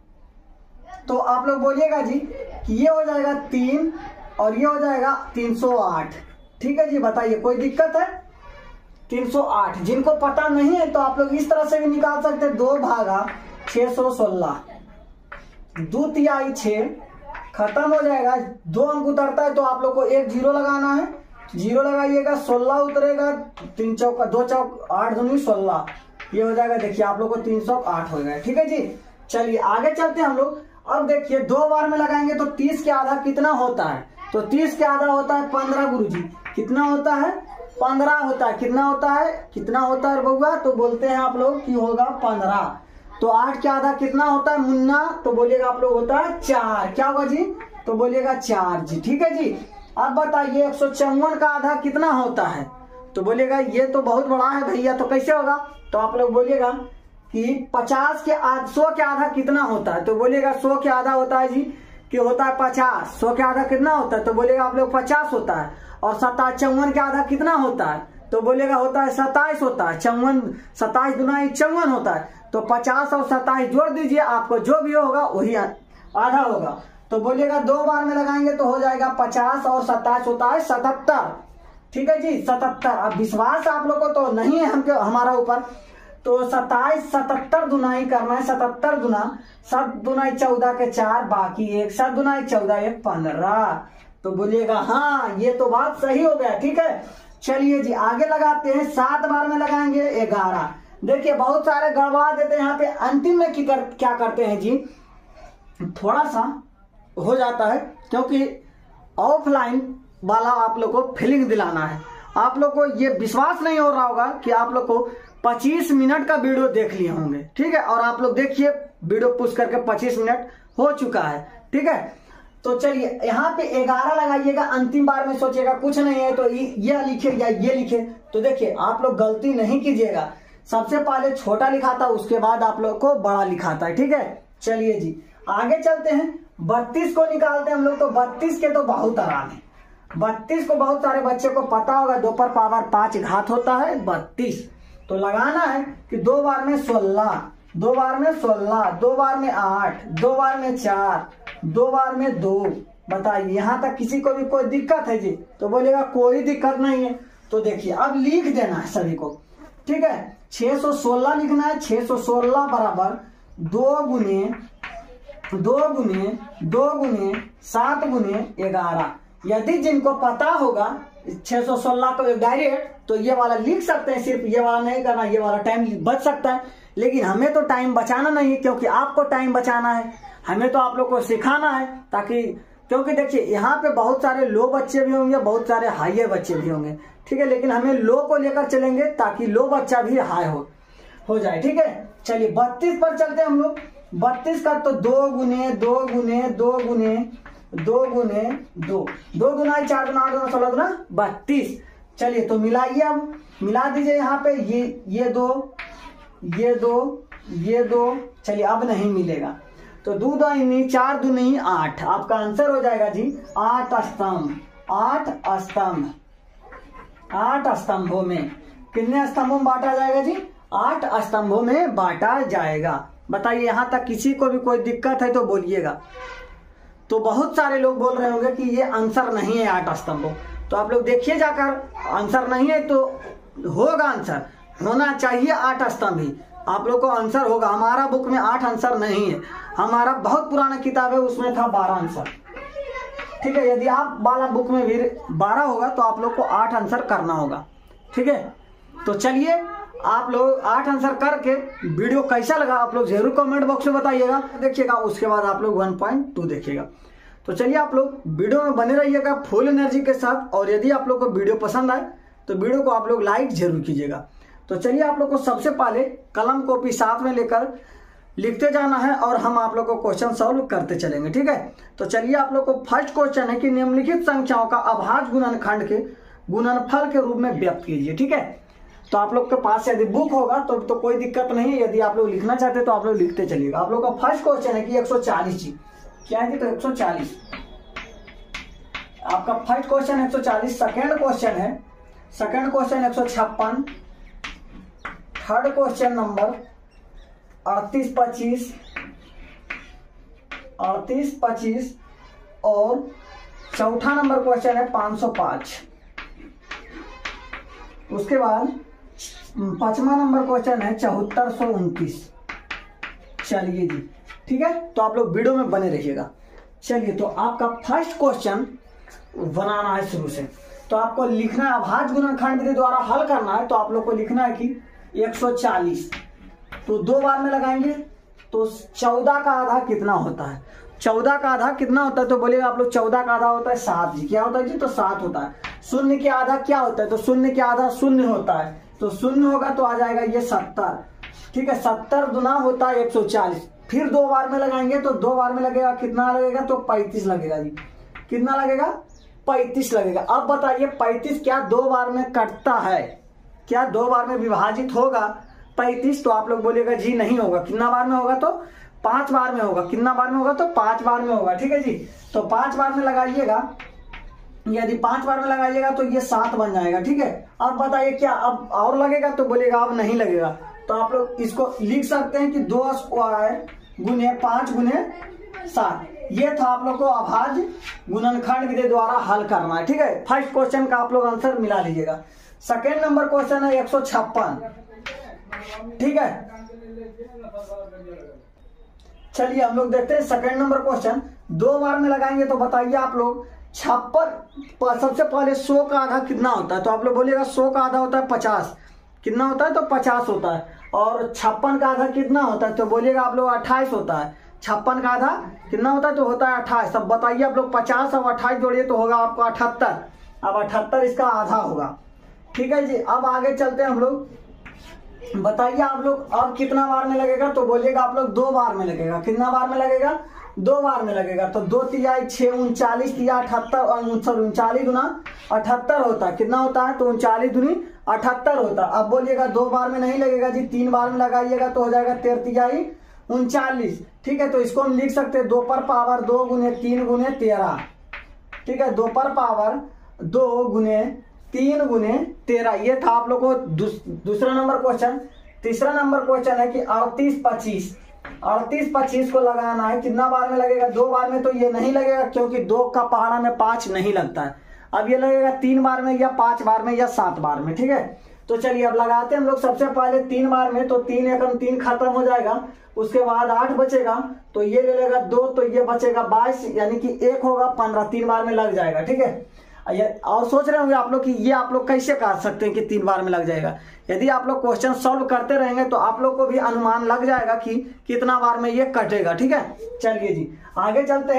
तो आप लोग बोलिएगा जी कि ये हो जाएगा तीन और ये हो जाएगा तीन सौ आठ। ठीक है जी, बताइए कोई दिक्कत है, तीन सौ आठ। जिनको पता नहीं है तो आप लोग इस तरह से भी निकाल सकते हैं, दो भागा छह सौ सोलह, दो तिहाई छह, खत्म हो जाएगा, दो अंक उतरता है तो आप लोग को एक जीरो लगाना है, जीरो लगाइएगा, सोलह उतरेगा, तीन चौक दो चौक आठ दूनी सोलह, ये हो जाएगा। देखिए आप लोग को तीन सौ आठ हो गया। ठीक है जी, चलिए आगे चलते हैं हम लोग। अब देखिए दो बार में लगाएंगे तो तीस के आधा कितना होता है, तो तीस के आधा होता है पंद्रह गुरुजी, कितना होता है, पंद्रह होता है। कितना होता है, कितना होता है बउआ, तो बोलते हैं आप लोग कि होगा पंद्रह। तो आठ के आधा कितना होता है मुन्ना, तो बोलिएगा आप लोग होता है चार। क्या होगा जी, तो बोलिएगा चार जी। ठीक है जी, अब बताइए एक सौ चौवन का आधा कितना होता है, तो बोलिएगा ये तो बहुत बड़ा है भैया, तो कैसे होगा, तो आप लोग बोलिएगा कि पचास के आधा, सौ के आधा कितना होता है, तो बोलिएगा सौ के आधा होता है जी कि होता है पचास। सौ के आधा कितना होता है, तो बोलिएगा आप लोग पचास होता है। और सत्ता चौवन के आधा कितना होता है, तो बोलेगा होता है सत्ताईस होता है, चौवन, सत्ताईस दुना चौवन होता है। तो पचास और सत्ताईस जोड़ दीजिए, आपको जो भी होगा वही आधा होगा। तो बोलिएगा दो बार में लगाएंगे तो हो जाएगा पचास और सत्ताईस होता है सतहत्तर। ठीक है जी, सतहत्तर। अब विश्वास आप लोग को तो नहीं है हमके हमारा ऊपर, तो सत्ताईस सतहत्तर दुनाई करना है, सतहत्तर दुना, सात दुनाई चौदह के चार, बाकी एक, सात दुनाई चौदह एक पंद्रह। तो बोलिएगा हाँ ये तो बात सही हो गया। ठीक है, चलिए जी आगे लगाते हैं। सात बार में लगाएंगे ग्यारह। देखिए बहुत सारे गड़बड़ा देते हैं यहाँ पे, अंतिम में कर, क्या करते हैं जी, थोड़ा सा हो जाता है क्योंकि ऑफलाइन वाला आप लोग को फीलिंग दिलाना है। आप लोग को ये विश्वास नहीं हो रहा होगा कि आप लोग को पच्चीस मिनट का वीडियो देख लिए होंगे। ठीक है, और आप लोग देखिए वीडियो पुश करके पच्चीस मिनट हो चुका है। ठीक है, तो चलिए यहाँ पे ग्यारह लगाइएगा। अंतिम बार में सोचिएगा कुछ नहीं है तो ये लिखे या ये लिखे। तो देखिए आप लोग गलती नहीं कीजिएगा, सबसे पहले छोटा लिखा था उसके बाद आप लोग को बड़ा लिखा था। ठीक है, चलिए जी आगे चलते हैं। बत्तीस को निकालते हैं हम लोग। तो बत्तीस के तो बहुत आराम है। बत्तीस को बहुत सारे बच्चे को पता होगा, दो पर पावर पांच घात होता है बत्तीस। तो लगाना है कि दो बार में सोलह, दो बार में सोलह, दो बार में आठ, दो बार में चार, दो बार में दो। बताइए यहाँ तक किसी को भी कोई दिक्कत है जी? तो बोलेगा कोई दिक्कत नहीं है। तो देखिए अब लिख देना है सभी को। ठीक है, छह सौ सोलह लिखना है। छह सौ सोलह बराबर दो गुने दो गुने दो गुने सात गुने ग्यारह। यदि जिनको पता होगा छह सौ सोलह को डायरेक्ट, तो ये वाला लिख सकते हैं, सिर्फ ये वाला नहीं करना, ये वाला टाइम बच सकता है। लेकिन हमें तो टाइम बचाना नहीं है, क्योंकि आपको टाइम बचाना है, हमें तो आप लोग को सिखाना है। ताकि क्योंकि देखिए यहाँ पे बहुत सारे लो बच्चे भी होंगे, बहुत सारे हाई बच्चे भी होंगे। ठीक है, लेकिन हमें लो को लेकर चलेंगे ताकि लो बच्चा भी हाई हो हो जाए। ठीक है, चलिए बत्तीस पर चलते हैं हम लोग। बत्तीस का तो दो गुने दो गुने दो गुने दो गुने दो, दो गुना चार गुना आठ गुना सोलह गुना बत्तीस। चलिए तो मिलाइए, अब मिला दीजिए यहाँ पे, ये ये दो ये दो ये दो। चलिए अब नहीं मिलेगा, तो दो दूनी चार दूनी आठ। आपका आंसर हो जाएगा जी आठ स्तंभ। आठ स्तंभ, आठ स्तंभों में कितने स्तंभों में बांटा जाएगा जी? आठ स्तंभों में बांटा जाएगा। बताइए यहाँ तक किसी को भी कोई दिक्कत है तो बोलिएगा। तो बहुत सारे लोग बोल रहे होंगे कि ये आंसर नहीं है आठ स्तंभों। तो आप लोग देखिए जाकर, आंसर नहीं है तो होगा, आंसर होना चाहिए आठ स्तंभ ही। आप लोग को आंसर होगा। हमारा बुक में आठ आंसर नहीं है, हमारा बहुत पुराना किताब है उसमें था बारह आंसर। ठीक है, यदि आप वाला बुक में भी बारह होगा तो आप लोग को आठ आंसर करना होगा। ठीक है, तो चलिए आप लोग आठ आंसर करके वीडियो कैसा लगा आप लोग जरूर कमेंट बॉक्स में बताइएगा, देखिएगा। उसके बाद आप लोग वन पॉइंट टू देखिएगा। तो चलिए आप लोग वीडियो में बने रहिएगा फुल एनर्जी के साथ। और यदि आप लोग को वीडियो पसंद आए तो वीडियो को आप लोग लाइक जरूर कीजिएगा। तो चलिए आप लोग को सबसे पहले कलम कॉपी साथ में लेकर लिखते जाना है और हम आप लोग को क्वेश्चन सॉल्व करते चलेंगे। ठीक है, तो चलिए आप लोग को फर्स्ट क्वेश्चन है कि निम्नलिखित संख्याओं का अभाज्य गुणनखंड के गुणनफल के रूप में व्यक्त कीजिए। ठीक है, तो आप लोग के पास यदि बुक होगा तो तो कोई दिक्कत नहीं है। यदि आप लोग लिखना चाहते हैं तो आप लोग लिखते चलिएगा। आप लोग का फर्स्ट क्वेश्चन है कि एक सौ चालीस जी क्या है? तो एक सौ चालीस आपका फर्स्ट क्वेश्चन एक सौ चालीस। सेकेंड क्वेश्चन है सेकेंड क्वेश्चन एक सौ छप्पन। थर्ड क्वेश्चन नंबर अड़तीस पच्चीस अड़तीस पच्चीस और चौथा नंबर क्वेश्चन है पाँच सौ पाँच। उसके बाद पांचवा नंबर क्वेश्चन है चौहत्तर सौ उनतीस। चलिए जी ठीक है, तो आप लोग वीडियो में बने रहिएगा। चलिए तो आपका फर्स्ट क्वेश्चन बनाना है शुरू से। तो आपको लिखना है अभाज्य गुणनखंड विधि द्वारा हल करना है। तो आप लोग को लिखना है कि एक सौ चालीस तो दो बार में लगाएंगे तो चौदह का आधा कितना होता है? चौदह का आधा कितना होता है? तो बोलिएगा आप लोग चौदह का आधा होता है सात जी। क्या होता है जी? तो सात होता है। शून्य के आधा क्या होता है? तो शून्य के आधा शून्य होता है। तो शून्य होगा तो आ जाएगा ये सत्तर। ठीक है, सत्तर दुना होता है एक सौ चालीस। फिर दो बार में लगाएंगे तो दो बार में लगेगा कितना लगेगा? तो पैंतीस लगेगा जी। कितना लगेगा? पैंतीस लगेगा। अब बताइए पैंतीस क्या दो बार में कटता है? क्या दो बार में विभाजित होगा पैंतीस? तो आप लोग बोलिएगा जी नहीं होगा। कितना बार में होगा? तो पांच बार में होगा। कितना बार में होगा? तो पांच बार में होगा। ठीक है जी, तो पांच बार में लगाइएगा यदि पांच बार में लगाइएगा तो ये सात बन जाएगा। ठीक है, अब बताइए क्या अब और लगेगा, तो बोलेगा अब नहीं लगेगा। तो आप लोग इसको लिख सकते हैं कि दो स्क्वायर गुने पांच गुने सात। ये था आप लोग को अभाज्य गुणनखंड विधि द्वारा हल करना है। ठीक है, फर्स्ट क्वेश्चन का आप लोग आंसर मिला लीजिएगा। सेकेंड नंबर क्वेश्चन है एक सौ छप्पन। ठीक है, चलिए हम लोग देखते हैं सेकेंड नंबर क्वेश्चन। दो बार में लगाएंगे तो बताइए आप लोग छप्पन, सबसे पहले सौ का आधा कितना होता है, तो आप लोग बोलिएगा सौ का आधा होता है पचास। कितना होता है, तो पचास होता है। और छप्पन का आधा कितना होता है, तो बोलिएगा आप लोग अट्ठाईस होता है। छप्पन का आधा कितना होता है, तो होता है अट्ठाईस। अब बताइए आप लोग पचास और अट्ठाईस जोड़िए तो होगा आपको अठहत्तर। अब अठहत्तर इसका आधा होगा। ठीक है जी, अब आगे चलते हैं हम लोग। बताइए आप लोग अब कितना बार में लगेगा, तो बोलिएगा आप लोग दो बार में लगेगा। कितना बार में लगेगा, दो बार में लगेगा। तो दो तिहाई छह, उनचालीस तिया अठहत्तर, और उनचालीस गुना अठहत्तर होता है। कितना होता है, तो उनचालीस दुनी अठहत्तर होता है। अब बोलिएगा दो बार में नहीं लगेगा जी, तीन बार में लगाइएगा तो हो जाएगा तेरह तिहाई उनचालीस। ठीक है, तो इसको हम लिख सकते हैं दो पर पावर दो गुने तीन गुने तेरह। ठीक है, दो पर पावर दो गुने तीन गुने तेरह। ये था आप लोग को दूस, दूसरा नंबर क्वेश्चन। तीसरा नंबर क्वेश्चन है कि अड़तीस पच्चीस। अड़तीस पच्चीस को लगाना है, कितना बार में लगेगा, दो बार में तो ये नहीं लगेगा क्योंकि दो का पहाड़ा में पांच नहीं लगता है। अब ये लगेगा तीन बार में या पांच बार में या सात बार में। ठीक है, तो चलिए अब लगाते हैं हम लोग सबसे पहले तीन बार में। तो तीन एकम तीन खत्म हो जाएगा, उसके बाद आठ बचेगा, तो ये ले लेगा दो, तो ये बचेगा बाईस, यानी कि एक होगा पंद्रह। तीन बार में लग जाएगा। ठीक है, और सोच रहे होंगे आप लोग कि ये आप लोग कैसे कर सकते हैं कि तीन बार में लग जाएगा। यदि आप लोग क्वेश्चन सॉल्व करते रहेंगे तो आप लोग को भी अनुमान लग जाएगा कि कितना बार में ये कटेगा। ठीक है, चलिए जी आगे चलते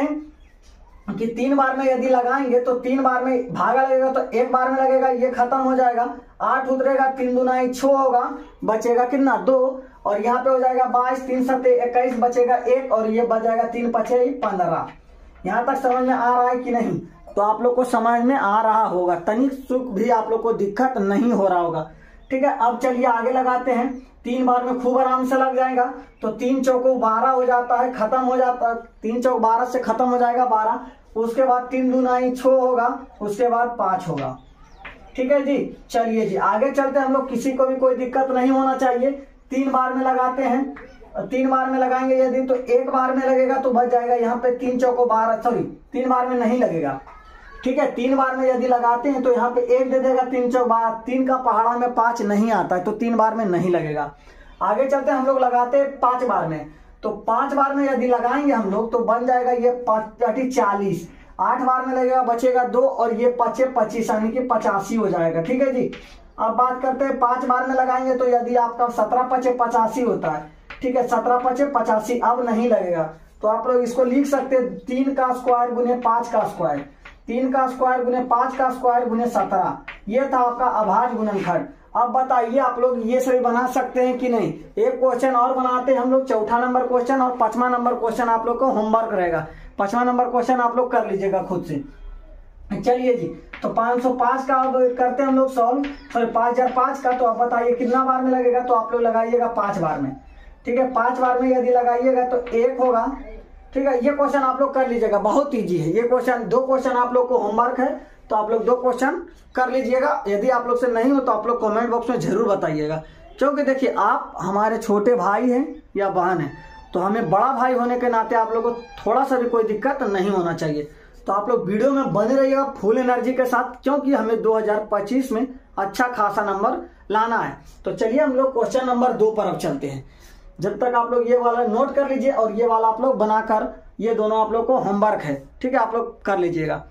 हैं कि तीन बार में यदि लगाएंगे तो तीन बार में भागा लगेगा तो एक बार में लगेगा, ये खत्म हो जाएगा। आठ उतरेगा, तीन दुना छह होगा, बचेगा कितना दो, और यहाँ पे हो जाएगा बाईस, तीन सत्ते इक्कीस, बचेगा एक, और ये बच जाएगा तीन पचे पंद्रह। यहाँ तक समझ में आ रहा है कि नहीं, तो आप लोग को समझ में आ रहा होगा, तनिक सुख भी आप लोग को दिक्कत नहीं हो रहा होगा। ठीक है, अब चलिए आगे लगाते हैं। तीन बार में खूब आराम से लग जाएगा, तो तीन चौको बारह हो जाता है, खत्म हो जाता है। तीन चौक बारह से खत्म हो जाएगा बारह, उसके बाद तीन दुनाई छह होगा, उसके बाद पांच होगा। ठीक है जी, चलिए जी आगे चलते हैं हम लोग, किसी को भी कोई दिक्कत नहीं होना चाहिए। तीन बार में लगाते हैं, तीन बार में लगाएंगे यदि तो एक बार में लगेगा तो बच जाएगा यहाँ पे तीन चौको बारह, सॉरी तीन बार में नहीं लगेगा। ठीक है, तीन बार में यदि लगाते हैं तो यहाँ पे एक दे देगा, तीन चौक बारह, तीन का पहाड़ा में पांच नहीं आता है, तो तीन बार में नहीं लगेगा। आगे चलते हैं हम लोग लगाते हैं पांच बार में। तो पांच बार में यदि लगाएंगे हम लोग तो बन जाएगा ये पांच चालीस। आठ बार में लगेगा, बचेगा दो, और ये पचे पच्चीस यानी कि पचासी हो जाएगा। ठीक है जी, अब बात करते हैं पांच बार में लगाएंगे तो यदि आपका सत्रह पचे पचासी होता है। ठीक है, सत्रह पचे पचासी अब नहीं लगेगा, तो आप लोग इसको लिख सकते हैं तीन का स्क्वायर गुने पांच का स्क्वायर। तीन का स्क्वायर गुने पांच का स्क्वायर गुने सत्रह। ये था आपका अभाज्य गुणनखंड। अब बताइए आप लोग ये सभी बना सकते हैं कि नहीं। एक क्वेश्चन और बनाते हैं हम लोग, चौथा नंबर क्वेश्चन, और पांचवा नंबर क्वेश्चन आप लोग को होमवर्क रहेगा। पांचवा नंबर क्वेश्चन आप लोग कर लीजिएगा खुद से। चलिए जी, तो पाँच सौ पाँच का अब करते हैं हम लोग सॉल्व, सॉरी पाँच हजार पाँच का। तो आप बताइए कितना बार में लगेगा, तो आप लोग लगाइएगा पांच बार में। ठीक है, पांच बार में यदि लगाइएगा तो एक होगा। ठीक है, ये क्वेश्चन आप लोग कर लीजिएगा, बहुत इजी है ये क्वेश्चन। दो क्वेश्चन आप लोग को होमवर्क है, तो आप लोग दो क्वेश्चन कर लीजिएगा। यदि आप लोग से नहीं हो तो आप लोग कमेंट बॉक्स में जरूर बताइएगा, क्योंकि देखिए आप हमारे छोटे भाई हैं या बहन हैं, तो हमें बड़ा भाई होने के नाते आप लोग को थोड़ा सा भी कोई दिक्कत नहीं होना चाहिए। तो आप लोग वीडियो में बने रहिएगा फुल एनर्जी के साथ, क्योंकि हमें दो हजार पच्चीस में अच्छा खासा नंबर लाना है। तो चलिए हम लोग क्वेश्चन नंबर दो पर अब चलते हैं। जब तक आप लोग ये वाला नोट कर लीजिए और ये वाला आप लोग बनाकर, ये दोनों आप लोग को होमवर्क है। ठीक है, आप लोग कर लीजिएगा।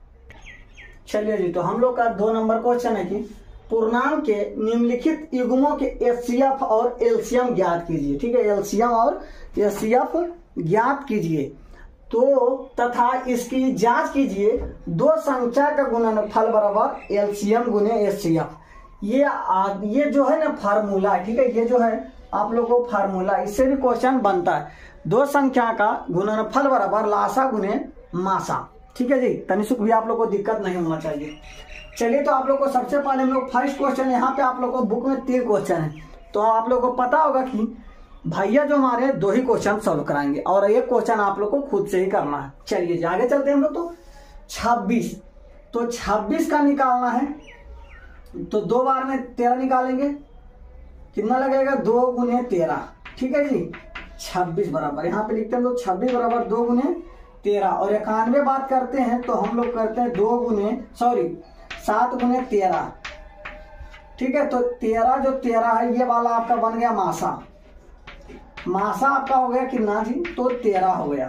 चलिए जी, तो हम लोग का दो नंबर क्वेश्चन है कि पूर्णांक के निम्नलिखित युग्मों के एचसीएफ और एलसीएम ज्ञात कीजिए। ठीक है, एलसीएम और एचसीएफ ज्ञात कीजिए, तो तथा इसकी जांच कीजिए दो संख्या का गुणनफल बराबर एलसीएम गुने एचसीएफ। ये आ, ये जो है ना फार्मूला, ठीक है, ये जो है आप लोगों को फार्मूला, इससे भी क्वेश्चन बनता है। दो संख्या का गुणनफल बराबर लासा गुने मासा। ठीक है जी, तनिष्क भी आप लोग को दिक्कत नहीं होना चाहिए। चलिए, तो आप लोग को सबसे पहले हम लोग फर्स्ट क्वेश्चन, यहाँ पे आप लोग को बुक में तीन क्वेश्चन है, तो आप लोग को पता होगा कि भैया जो हमारे दो ही क्वेश्चन सॉल्व कराएंगे और एक क्वेश्चन आप लोग को खुद से ही करना है। चलिए आगे चलते हैं हम लोग। तो छब्बीस, तो छब्बीस का निकालना है तो दो बार में तेरह निकालेंगे, कितना लगेगा दो गुने तेरह, ठीक है जी। छब्बीस बराबर यहाँ पे लिखते हैं हम लोग छब्बीस बराबर दो गुने तेरह, और इक्यानवे बात करते हैं तो हम लोग करते हैं दो गुने सॉरी सात गुने तेरह, ठीक है। तो तेरह जो तेरह है ये वाला आपका बन गया मासा, मासा आपका हो गया कितना जी, तो तेरह हो गया,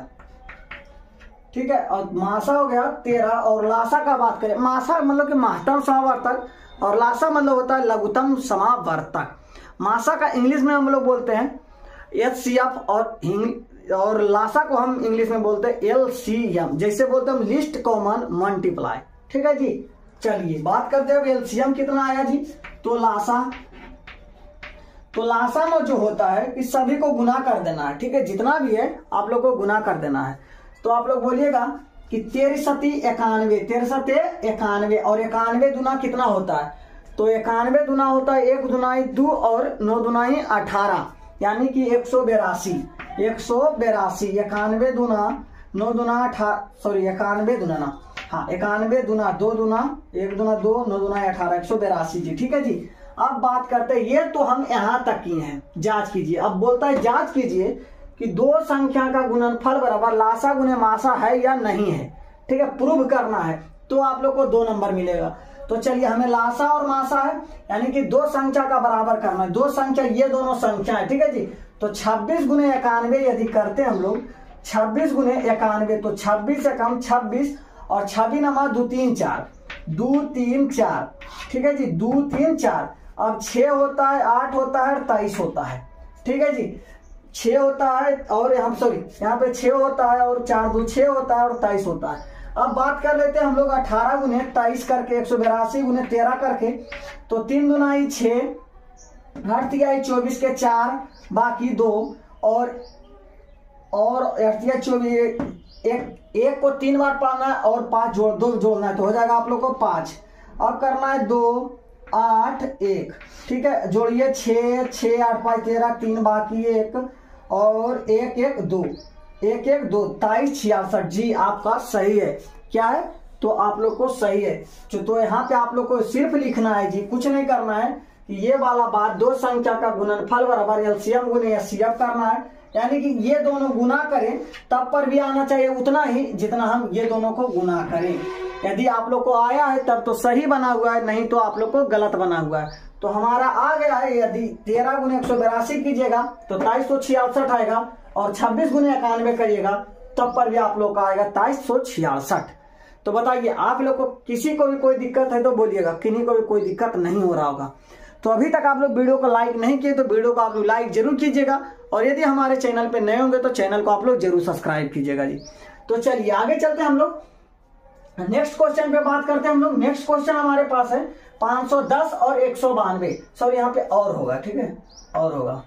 ठीक है। और मासा हो गया तेरह, और लासा का बात करें, मासा मतलब कि महत्तम समावर्तक और लासा मतलब होता है लघुत्तम समावर्तक। मासा का इंग्लिश में हम लोग बोलते हैं एच सी एफ, और और लासा को हम इंग्लिश में बोलते हैं एल सी एम, जैसे बोलते हैं लिस्ट कॉमन मल्टीप्लाई, ठीक है जी। चलिए बात करते हैं एल सी एम कितना आया जी, तो लासा तो लासा में जो होता है कि सभी को गुना कर देना है, ठीक है, जितना भी है आप लोग को गुना कर देना है। तो आप लोग बोलिएगा कि तिरसती इक्यानवे, तिरसते इक्यानवे, और इक्यानवे दुना कितना होता है, तो इक्यानवे दुना होता है एक दुनाई दो और नौ दुनाई अठारह, यानी कि एक सौ बेरासी, एक सौ बेरासी, इक्यानवे दुना नौ दुना अठारह सॉरी इक्यानवे दुना ना हाँ इक्यानवे दुना दो दुना एक दुना दो नौ दुना अठारह, एक सौ बेरासी जी, ठीक है जी। अब बात करते हैं, ये तो हम यहाँ तक की हैं, जांच कीजिए। अब बोलता है जांच कीजिए कि दो संख्या का गुणनफल बराबर लासा गुने मासा है या नहीं है, ठीक है, प्रूव करना है, तो आप लोग को दो नंबर मिलेगा। तो चलिए हमें लासा और मासा है, यानी कि दो संख्या का बराबर करना है, दो संख्या ये दोनों संख्या है, ठीक है जी। तो छब्बीस गुने इक्यानवे यदि करते हम लोग, छब्बीस गुने इक्यानवे, तो छब्बीस से कम छब्बीस, और छब्बीस नमा दो तीन चार, दो तीन चार, ठीक है जी, दो तीन चार। अब छह होता है, आठ होता है, तेईस होता है, ठीक है जी। छह होता है और हम सॉरी यहाँ पे छह होता है और चार दो छह होता है और तेईस होता है। अब बात कर लेते हैं हम लोग अठारह गुने तेईस करके, एक सौ बेरासी गुने तेरह करके, तो तीन दुनाई छह, अड़तिया चौबीस के चार, बाकी दो, और और अड़तिया चौबीस, एक एक को तीन बार पढ़ना है और पांच जोड़ दो जोड़ना है, तो हो जाएगा आप लोग को पांच। अब करना है दो आठ एक, ठीक है, जोड़िए छः छः आठ पाँच तेरह, तीन बाकी एक, और एक एक दो, एक एक दो, तेईस छियासठ जी आपका सही है। क्या है, तो आप लोग को सही है। तो यहाँ पे आप लोग को सिर्फ लिखना है जी, कुछ नहीं करना है कि ये वाला बात दो संख्या का गुणनफल बराबर एलसीएम गुने एचसीएफ करना है, यानी कि ये दोनों गुना करें तब पर भी आना चाहिए उतना ही जितना हम ये दोनों को गुना करें। यदि आप लोग को आया है तब तो सही बना हुआ है, नहीं तो आप लोग को गलत बना हुआ है। तो हमारा आ गया है, यदि तेरह गुने एक सौ बेरासी कीजिएगा तो तेईस सौ छियासठ आएगा, और छब्बीस गुने इक्यानवे करिएगा तब पर भी आप लोग का आएगा तेईस सौ छियासठ। तो बताइए आप लोग को किसी को भी कोई दिक्कत है तो बोलिएगा, किन्हीं को भी कोई दिक्कत नहीं हो रहा होगा। तो अभी तक आप लोग वीडियो को लाइक नहीं किए तो वीडियो को आप लोग लाइक जरूर कीजिएगा, और यदि हमारे चैनल पे नए होंगे तो चैनल को आप लोग जरूर सब्सक्राइब कीजिएगा जी। तो चलिए आगे चलते हैं हम लोग नेक्स्ट क्वेश्चन पे बात करते हैं हम लोग। नेक्स्ट क्वेश्चन हमारे पास है पाँच सौ दस और एक सौ बानवे, सॉरी यहाँ पे और होगा, ठीक है, और होगा।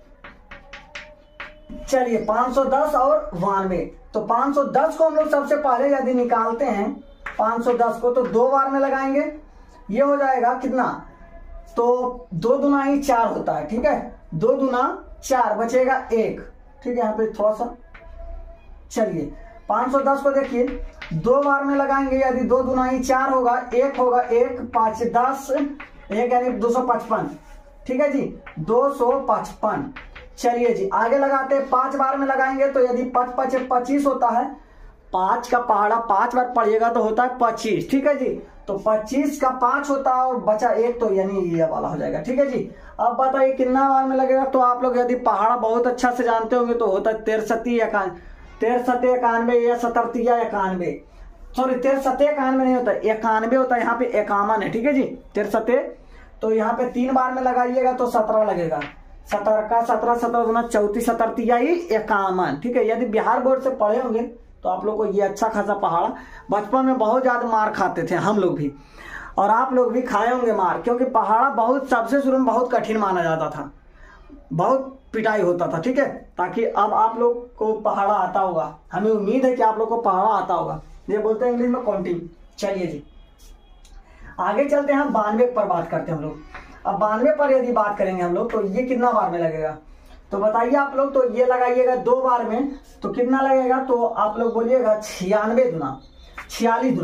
चलिए पाँच सौ दस और बानवे, तो पाँच सौ दस को हम लोग सबसे पहले यदि निकालते हैं पाँच सौ दस को तो दो बार में लगाएंगे, ये हो जाएगा कितना, तो दो दुना ही चार होता है, ठीक है, दो दुना चार, बचेगा एक, ठीक है। यहाँ पे थोड़ा सा चलिए पाँच सौ दस को देखिए दो बार में लगाएंगे, यदि दो दुना ही चार होगा, एक होगा एक, पाँच दस, एक यानी दो सौ पचपन, ठीक है जी, दो सौ पचपन। चलिए जी आगे लगाते हैं, पांच बार में लगाएंगे तो यदि पच पचे पच्चीस होता है, पांच का पहाड़ा पांच बार पड़िएगा तो होता है पच्चीस, ठीक है जी। तो पच्चीस का पांच होता है और बचा एक, तो यानी ये वाला हो जाएगा, ठीक है जी। अब बताइए कितना बार में लगेगा, तो आप लोग यदि पहाड़ा बहुत अच्छा से जानते होंगे तो होता है तिरसती इक्यानवे, तिरसते इक्यानवे या सतरतिया इक्यानवे, सॉरी तिरसते इक्यानवे नहीं होता, इक्यानवे होता है, यहाँ पे इक्यावन है, ठीक है जी, तिरसते। तो यहाँ पे तीन बार में लगाइएगा तो सत्रह लगेगा, सत्रह का सत्रह, सत्रह गुना चौतीस, सतरतिया ही इक्यावन, ठीक है। यदि बिहार बोर्ड से पढ़े होंगे तो आप लोग को ये अच्छा खासा पहाड़ा, बचपन में बहुत ज्यादा मार खाते थे हम लोग भी, और आप लोग भी खाए होंगे मार, क्योंकि पहाड़ा बहुत सबसे शुरू में बहुत कठिन माना जाता था, बहुत पिटाई होता था, ठीक है। ताकि अब आप लोग को पहाड़ा आता होगा, हमें उम्मीद है कि आप लोग को पहाड़ा आता होगा, ये बोलते हैं इंग्लिश में काउंटिंग। चलिए जी आगे चलते हैं, बानवे पर बात करते हैं हम लोग। अब बानवे पर यदि बात करेंगे हम लोग तो ये कितना बार में लगेगा, तो बताइए आप लोग, तो ये लगाइएगा दो बार में तो कितना लगेगा, तो आप लोग बोलिएगा छियानवे दुना छियालीस दुना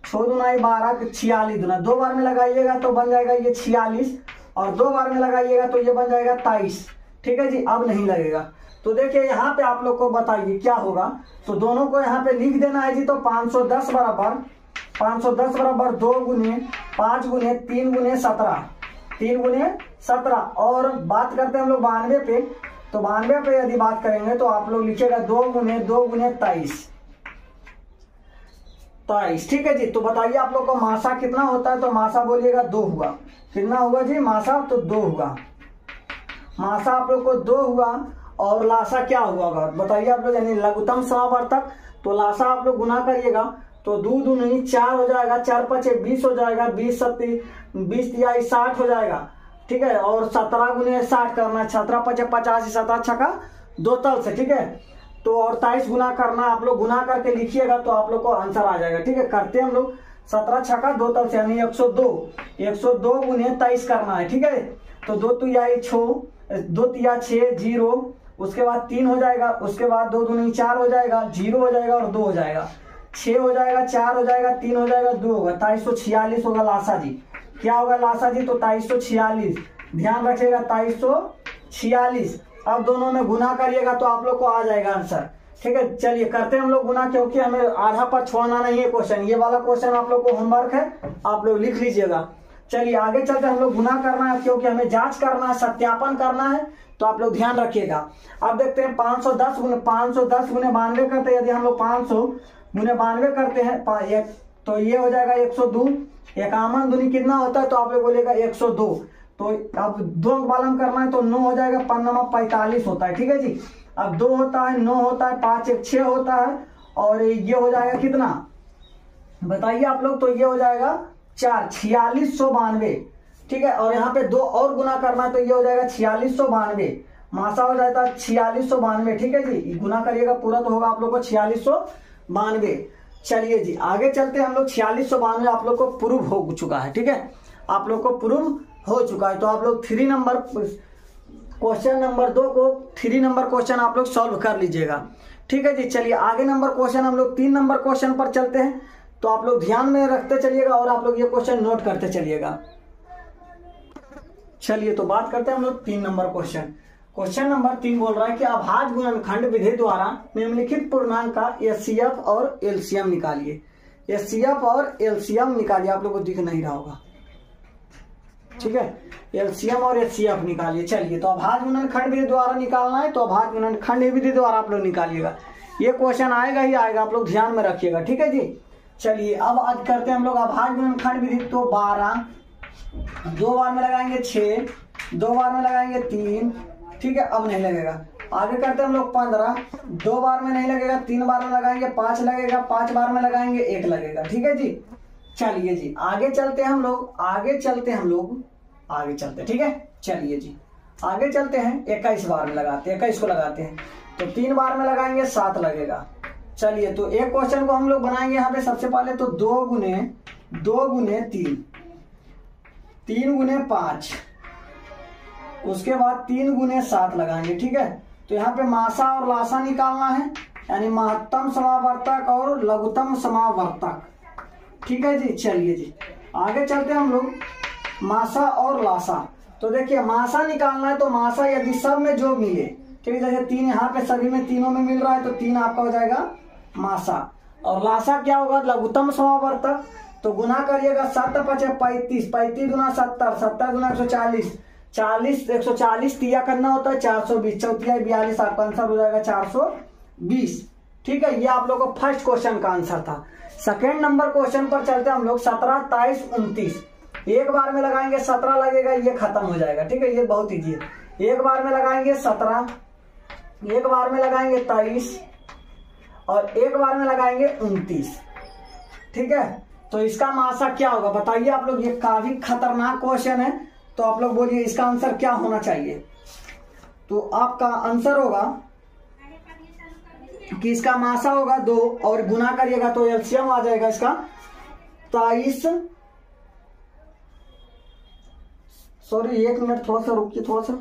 छो दुनाई बारह, छियालीस दुना, दो बार में लगाइएगा तो बन जाएगा ये छियालीस, और दो बार में लगाइएगा तो ये बन जाएगा तेईस। ठीक है जी, अब नहीं लगेगा। तो देखिए यहाँ पे आप लोग को बताइए क्या होगा। तो दोनों को यहाँ पे लिख देना है जी। तो पाँच सौ दस बराबर पाँच सौ दस बराबर दो गुने पाँच गुने तीन गुने सत्रह, तीन गुने सत्रह। और बात करते हैं हम लोग बानवे पे। तो बानवे पे यदि बात करेंगे तो आप लोग लिखिएगा दो गुने दो गुने तेईस, तेईस। ठीक है जी। तो बताइए आप लोग को मासा कितना होता है। तो मासा बोलिएगा दो हुआ। कितना हुआ जी मासा? तो दो हुआ। मासा आप लोग को दो हुआ। और लासा क्या हुआ बताइए आप लोग, यानी लघुत्तम समावर्तक। तो लासा आप लोग गुना करिएगा तो दो दो नहीं चार हो जाएगा, चार पचे बीस हो जाएगा, बीस सत्ती बीस तिहाई साठ हो जाएगा। ठीक है। और सत्रह गुने साठ करना, सत्रह पचे पचासी, सत्रह छका दो तल से। ठीक है। तो और तेईस गुना करना, आप लोग गुना करके लिखिएगा तो आप लोग को आंसर आ जाएगा। ठीक है। करते हम लोग सत्रह छका दो तल से, यानी एक सौ दो, एक सौ दो गुने तेईस करना है। ठीक है। तो दो तिहाई छो, दो तिया छः, जीरो, उसके बाद तीन हो जाएगा, उसके बाद दो दूनी चार हो जाएगा, जीरो हो जाएगा और दो हो जाएगा, छः हो जाएगा, चार हो जाएगा, तीन हो जाएगा, दो होगा, तेईस सौ छियालीस होगा लासा जी। क्या होगा लासा जी? तो तेईस सौ छियालीस। ध्यान रखिएगा तेईस सौ छियालीस। अब दोनों में गुना करिएगा तो आप लोग को आ जाएगा आंसर। ठीक है। चलिए करते हैं हम लोग गुना, क्योंकि हमें आधा पर छोड़ना नहीं है क्वेश्चन। ये वाला क्वेश्चन आप लोग को होमवर्क है, आप लोग लिख लीजिएगा। चलिए आगे चलते हम लोग गुना करना है, क्योंकि हमें जांच करना है, सत्यापन करना है। तो आप लोग ध्यान रखिएगा। अब देखते हैं पाँच सौ दस गुने पाँच सौ दस गुने बानवे करते हैं। यदि हम लोग पाँच सौ गुने बानवे करते हैं एक, तो ये हो जाएगा एक सौ दो। इक्यावन दूनी कितना होता है? तो आप लोग बोलेगा एक सौ दो। तो अब दो अंक बालम करना है तो नौ हो जाएगा, पन्ना पैंतालीस होता है। ठीक है जी। अब दो होता है, नौ होता है, पाँच एक छः होता है, और ये हो जाएगा कितना बताइए आप लोग? तो ये हो जाएगा चार, छियालीस सौ बानवे। ठीक है। और यहाँ पे दो और गुना करना है तो ये हो जाएगा छियालीस सौ बानवे। मासा हो जाता है छियालीस सौ बानवे। ठीक है जी। गुना करिएगा पूरा तो होगा आप लोग को छियालीस सौ बानवे। चलिए जी आगे चलते हैं हम लोग। छियालीस सौ बानवे आप लोग को प्रूव हो चुका है। ठीक है। आप लोग को प्रूव हो चुका है। तो आप लोग थ्री नंबर क्वेश्चन नंबर दो को थ्री नंबर क्वेश्चन आप लोग सॉल्व कर लीजिएगा। ठीक है जी। चलिए आगे नंबर क्वेश्चन हम लोग तीन नंबर क्वेश्चन पर चलते हैं। तो आप लोग ध्यान में रखते चलिएगा और आप लोग ये क्वेश्चन नोट करते चलिएगा। चलिए तो बात करते हैं हम लोग तीन नंबर क्वेश्चन। क्वेश्चन नंबर तीन बोल रहा है कि अभाज्य गुणनखंड विधि द्वारा निम्नलिखित पूर्णांक का एचसीएफ और एलसीएम निकालिए। एचसीएफ और एलसीएम निकालिए। आप लोग को दिख नहीं रहा होगा। ठीक है। एलसीएम और एचसीएफ निकालिए। चलिए तो अभाज्य गुणनखंड विधि द्वारा निकालना है तो अभाज्य गुणनखंड विधि द्वारा आप लोग निकालिएगा। ये क्वेश्चन आएगा ही आएगा, आप लोग ध्यान में रखिएगा। ठीक है जी। चलिए अब आज करते हैं हम लोग अभाज्य गुणनखंड विधि। तो बारह दो बार में लगाएंगे, छः दो बार में लगाएंगे, तीन। ठीक है। अब नहीं लगेगा। आगे करते हैं हम लोग पंद्रह दो बार में नहीं लगेगा, तीन बार में लगाएंगे, पांच लगेगा, पांच बार में लगाएंगे, एक लगेगा। ठीक है जी। चलिए जी आगे चलते हैं हम लोग आगे चलते हैं हम लोग आगे चलते हैं। ठीक है। चलिए जी आगे चलते हैं। इक्कीस बार में लगाते हैं, इक्कीस को लगाते हैं तो तीन बार में लगाएंगे, सात लगेगा। चलिए तो एक क्वेश्चन को हम लोग बनाएंगे यहाँ पे। सबसे पहले तो दो गुने दो गुने तीन, तीन गुने पांच, उसके बाद तीन गुने सात लगाएंगे। ठीक है। तो यहाँ पे मासा और लासा निकालना है, यानी महत्तम समावर्तक और लघुत्तम समावर्तक। ठीक है जी। चलिए जी आगे चलते हैं हम लोग। मासा और लासा। तो देखिए मासा निकालना है तो मासा यदि सब में जो मिले, ठीक है, जैसे तीन यहाँ पे सभी में तीनों में मिल रहा है तो तीन आपका हो जाएगा मासा। और लासा क्या होगा? लघुत्तम समावर्तक। तो गुना करिएगा, सात पचे पैंतीस, पैंतीस गुना सत्तर, सत्तर गुना एक सौ चालीस, चालीस एक सौ चालीस तिया करना होता है चार सौ बीस, चौथिया बयालीस, आपका आंसर हो जाएगा चार सौ बीस। ठीक है। ये आप लोगों को फर्स्ट क्वेश्चन का आंसर था। सेकेंड नंबर क्वेश्चन पर चलते हैं हम लोग। सत्रह तेईस उनतीस, एक बार में लगाएंगे सत्रह लगेगा, ये खत्म हो जाएगा। ठीक है। ये बहुत ईजी है। एक बार में लगाएंगे सत्रह, एक बार में लगाएंगे तेईस और एक बार में लगाएंगे उनतीस। ठीक है। तो इसका मासा क्या होगा बताइए आप लोग? ये काफी खतरनाक क्वेश्चन है। तो आप लोग बोलिए इसका आंसर क्या होना चाहिए? तो आपका आंसर होगा कि इसका मासा होगा दो और गुना करिएगा तो एलसीएम आ जाएगा इसका तेईस। सॉरी एक मिनट, थोड़ा सा रुकिए, थोड़ा सा।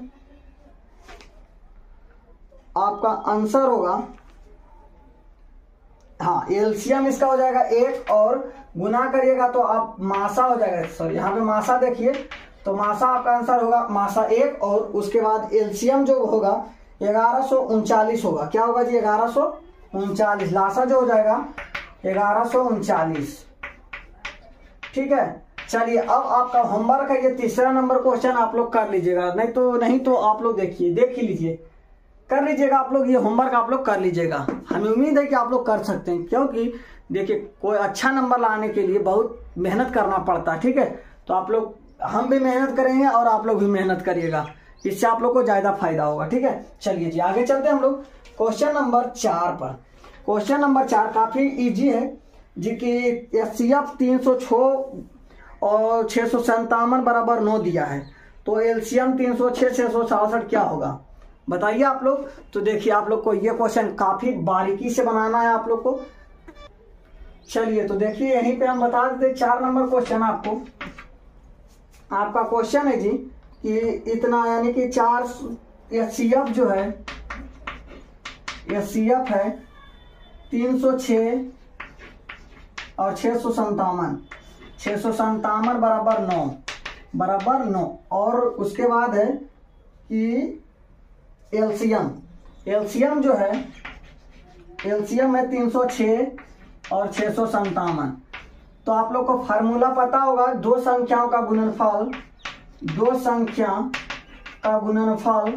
आपका आंसर होगा, हाँ एलसीएम इसका हो जाएगा एक, और गुना करिएगा तो आप मासा हो जाएगा। सॉरी यहाँ पे मासा देखिए, तो मासा आपका आंसर होगा मासा एक, और उसके बाद एलसीएम जो होगा ग्यारह सौ उनचालीस होगा। क्या होगा जी? ग्यारह सौ उनचालीस। लासा जो हो जाएगा ग्यारह सौ उनचालीस। ठीक है, चलिए अब आपका होमवर्क है ये तीसरा नंबर क्वेश्चन आप लोग कर लीजिएगा, नहीं तो नहीं तो आप लोग देखिए देख ही लीजिए, कर लीजिएगा आप लोग, ये होमवर्क आप लोग कर लीजिएगा। हमें उम्मीद है कि आप लोग कर सकते हैं, क्योंकि देखिए कोई अच्छा नंबर लाने के लिए बहुत मेहनत करना पड़ता है। ठीक है, तो आप लोग, हम भी मेहनत करेंगे और आप लोग भी मेहनत करिएगा, इससे आप लोग को ज्यादा फायदा होगा। ठीक है, चलिए जी आगे चलते हैं हम लोग क्वेश्चन नंबर चार पर। क्वेश्चन नंबर चार काफी इजी है जी कि एच सी एफ तीन सौ छः और छः सौ संतावन बराबर नौ दिया है, तो एलसीएम तीन सौ छः छः सौ सड़सठ क्या होगा बताइए आप लोग। तो देखिए आप लोग को ये क्वेश्चन काफी बारीकी से बनाना है आप लोग को। चलिए तो देखिए यहीं पे हम बता देते चार नंबर क्वेश्चन आपको। आपका क्वेश्चन है जी कि इतना, यानी कि चार एच सी एफ जो है, एच सी एफ है तीन सौ छः और छः सौ संतावन, छः सौ संतावन बराबर नौ, बराबर नौ, और उसके बाद है कि एलसीएम, एलसीएम जो है, एलसीएम है तीन सौ छः और छः सौ संतावन। तो आप लोग को फार्मूला पता होगा, दो संख्याओं का गुणनफल, दो संख्या का गुणनफल,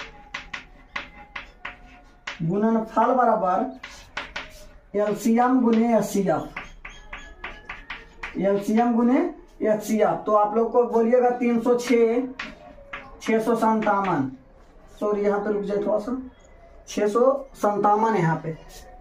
गुणनफल बराबर एलसीएम गुने एचसीएफ, एलसीएम गुने एचसीएफ। तो आप लोग को बोलिएगा तीन सौ छः, छः सौ संतावन, सॉरी यहाँ पे रुक जाए थोड़ा सा, छः सौ संतावन, यहाँ पे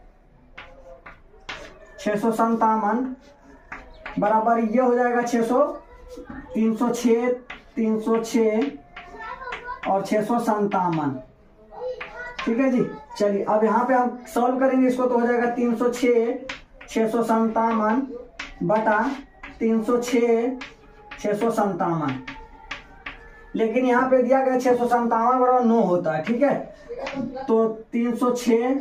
छः सौ संतावन बराबर ये हो जाएगा छः सौ, तीन सौ छः, तीन सौ छः और छः सौ संतावन। ठीक है जी, चलिए अब यहाँ पे हम सॉल्व करेंगे इसको, तो हो जाएगा तीन सौ छः, छः सौ संतावन बटा तीन सौ छः, छः सौ संतावन। लेकिन यहाँ पे दिया गया छः सौ संतावन बराबर नौ होता है। ठीक है, तो तीन सौ छः,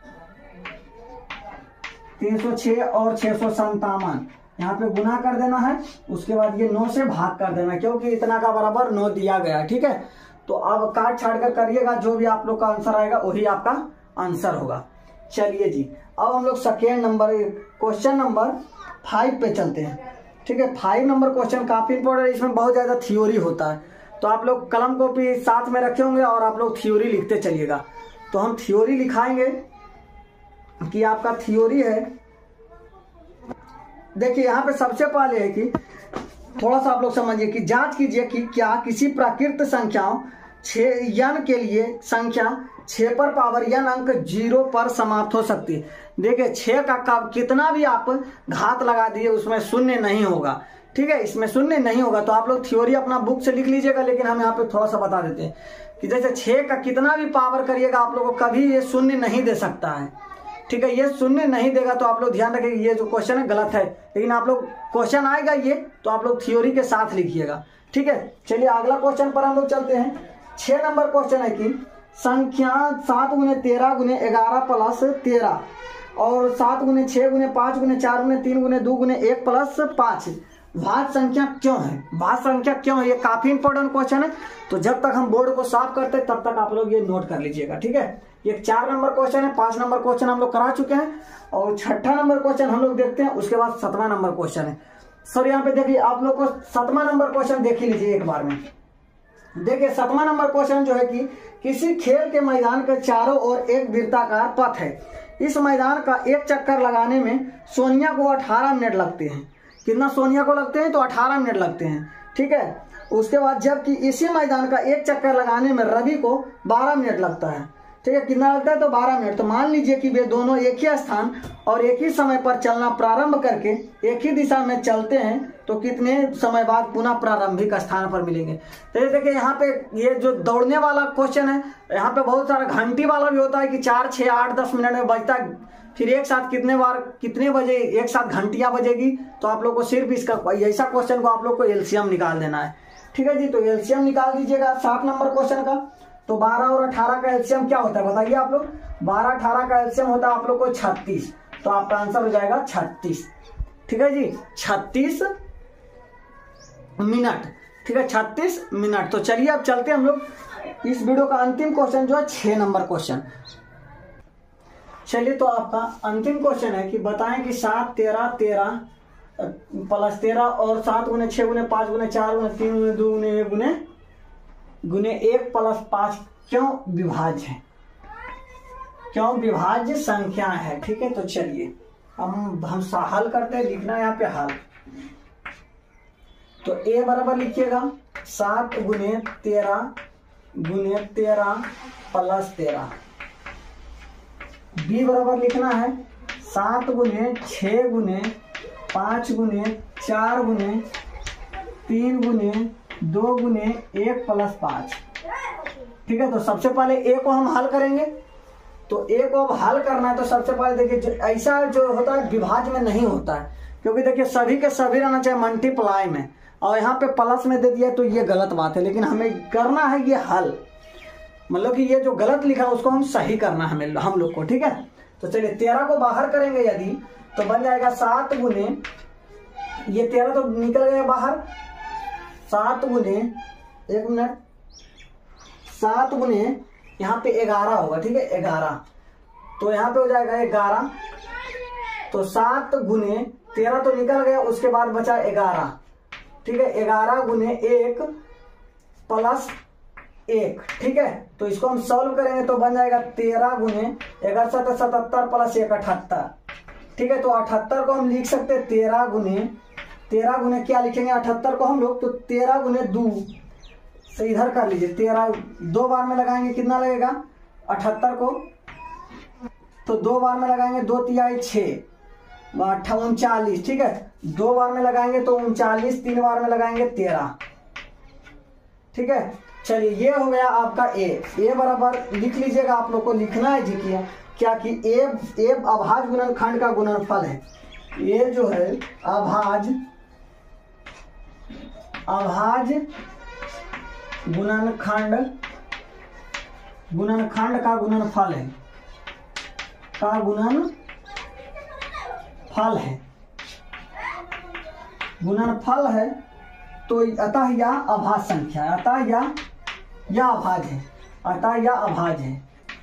तीन सौ छः और छः सौ संतावन यहाँ पे गुना कर देना है, उसके बाद ये नौ से भाग कर देना, क्योंकि इतना का बराबर नौ दिया गया। ठीक है, तो अब काट छाट कर करिएगा, जो भी आप लोग का आंसर आएगा वही आपका आंसर होगा। चलिए जी अब हम लोग second number question number five पे चलते हैं। ठीक है, फाइव नंबर क्वेश्चन काफी इंपॉर्टेंट, इसमें बहुत ज्यादा थ्योरी होता है, तो आप लोग कलम कॉपी साथ में रखे होंगे और आप लोग थ्योरी लिखते चलिएगा। तो हम थ्योरी लिखाएंगे कि आपका थ्योरी है, देखिए यहाँ पे सबसे पहले है कि थोड़ा सा आप लोग समझिए कि जांच कीजिए कि क्या किसी प्राकृत संख्याओं छः यन के लिए संख्या छः पर पावर यन अंक जीरो पर समाप्त हो सकती है। देखिए छः का, का कितना भी आप घात लगा दिए उसमें शून्य नहीं होगा। ठीक है, इसमें शून्य नहीं होगा। तो आप लोग थ्योरी अपना बुक से लिख लीजिएगा, लेकिन हम यहाँ पे थोड़ा सा बता देते हैं कि जैसे छः का कितना भी पावर करिएगा आप लोगों को कभी ये शून्य नहीं दे सकता है। ठीक है, ये शून्य नहीं देगा, तो आप लोग ध्यान रखें ये जो क्वेश्चन है गलत है, लेकिन आप लोग क्वेश्चन आएगा ये, तो आप लोग थ्योरी के साथ लिखिएगा। ठीक है, चलिए अगला क्वेश्चन पर हम लोग चलते हैं। छह नंबर क्वेश्चन है कि संख्या सात गुने तेरह गुने ग्यारह प्लस तेरह और सात गुने छः गुने पाँच गुने चार गुने तीन गुने दो गुने एक प्लस पाँच भाज्य संख्या क्यों है? भाज्य संख्या क्यों है? ये काफी इंपॉर्टेंट क्वेश्चन है, तो जब तक हम बोर्ड को साफ करते हैं तब तक आप लोग ये नोट कर लीजिएगा। ठीक है, ये चार नंबर क्वेश्चन है, पांच नंबर क्वेश्चन हम लोग करा चुके हैं और छठा नंबर क्वेश्चन हम लोग देखते हैं, उसके बाद सतवां नंबर क्वेश्चन है। सर यहाँ पे देखिए आप लोग को सतवां नंबर क्वेश्चन देख ही लीजिए एक बार में। देखिए सतवां नंबर क्वेश्चन जो है कि किसी खेल के मैदान के चारों ओर एक वृत्ताकार पथ है, इस मैदान का एक चक्कर लगाने में सोनिया को अठारह मिनट लगते हैं। कितना सोनिया को लगते हैं? तो अठारह मिनट लगते हैं। ठीक है, उसके बाद जबकि इसी मैदान का एक चक्कर लगाने में रवि को बारह मिनट लगता है। ठीक है, कितना लगता है? तो बारह मिनट। तो मान लीजिए कि वे दोनों एक ही स्थान और एक ही समय पर चलना प्रारंभ करके एक ही दिशा में चलते हैं, तो कितने समय बाद पुनः प्रारंभिक स्थान पर मिलेंगे। तो ये देखिए यहाँ पे ये जो दौड़ने वाला क्वेश्चन है, यहाँ पे बहुत सारा घंटी वाला भी होता है कि चार छः आठ दस मिनट में बजता है, फिर एक साथ कितने बार कितने बजे एक साथ घंटियां बजेगी। तो आप लोग को सिर्फ इसका ऐसा क्वेश्चन को आप लोग को एलसीएम निकाल देना है। ठीक है जी, तो एलसीएम निकाल दीजिएगा सात नंबर क्वेश्चन का। तो बारह और अठारह का एलसीएम क्या होता है बताइए आप लोग? बारह अठारह का एलसीएम होता है आप लोग को छत्तीस। तो तो आपका आंसर हो जाएगा छत्तीस। ठीक है जी, छत्तीस मिनट। ठीक है, छत्तीस मिनट। तो चलिए अब चलते हैं हम लोग इस वीडियो का अंतिम क्वेश्चन जो है छह नंबर क्वेश्चन। चलिए तो आपका अंतिम क्वेश्चन है कि बताएं कि सात तेरह तेरह प्लस तेरह और सात गुने छह गुने पांच गुने चार गुने तीन गुने दो गुने एक गुने गुने एक प्लस पांच क्यों विभाज्य है, क्यों विभाज्य संख्या है। ठीक है, तो चलिए हम हम हल करते हैं, लिखना है यहाँ पे हल। तो ए बराबर लिखिएगा सात गुने तेरह गुने तेरह प्लस तेरह। बी बराबर लिखना है सात गुने छः गुने पाँच गुने चार गुने तीन गुने दो गुने एक प्लस पाँच। ठीक है, तो सबसे पहले ए को हम हल करेंगे। तो ए को अब हल करना है तो सबसे पहले देखिए ऐसा जो होता है विभाज्य में नहीं होता है, क्योंकि देखिए सभी के सभी रहना चाहिए मल्टीप्लाई में, और यहाँ पे प्लस में दे दिया तो ये गलत बात है। लेकिन हमें करना है ये हल, मतलब कि ये जो गलत लिखा है उसको हम सही करना है हमें हम लोग को। ठीक है, तो चलिए तेरह को बाहर करेंगे यदि तो बन जाएगा सात गुने, ये तेरह तो निकल गया बाहर, सात गुने एक मिनट सात गुने यहाँ पे ग्यारह होगा। ठीक है, ग्यारह, तो यहाँ पे हो जाएगा ग्यारह। तो सात गुने तेरह तो निकल गया, उसके बाद बचा ग्यारह। ठीक है, ग्यारह गुने एक प्लस एक। ठीक है, तो इसको हम सॉल्व करेंगे तो बन जाएगा तेरह गुने ग्यारह सत्तर सतहत्तर प्लस एक अठहत्तर। ठीक है, तो अठहत्तर को हम लिख सकते हैं तेरह गुने तेरह गुने क्या लिखेंगे अठहत्तर को हम लोग, तो तेरह गुने दो से इधर कर लीजिए, तेरह दो बार में लगाएंगे कितना लगेगा अठहत्तर को, तो दो बार में लगाएंगे दो तिहाई छः अट्ठा उनचालीस। ठीक है, दो बार में लगाएंगे तो उनचालीस, तीन बार में लगाएंगे तेरह। ठीक है, चलिए ये हो गया आपका ए। ए बराबर लिख लीजिएगा, आप लोग को लिखना है जी किया क्या कि ए ए अभाज्य गुणनखंड का गुणनफल है। ये जो है अभाज्य अभाज्य गुणनखंड गुणनखंड का गुणनफल है का गुणनफल है गुणनफल है। तो अतः यह अभाज्य संख्या है, अतः यह यह अभाज्य है, अतः यह अभाज्य है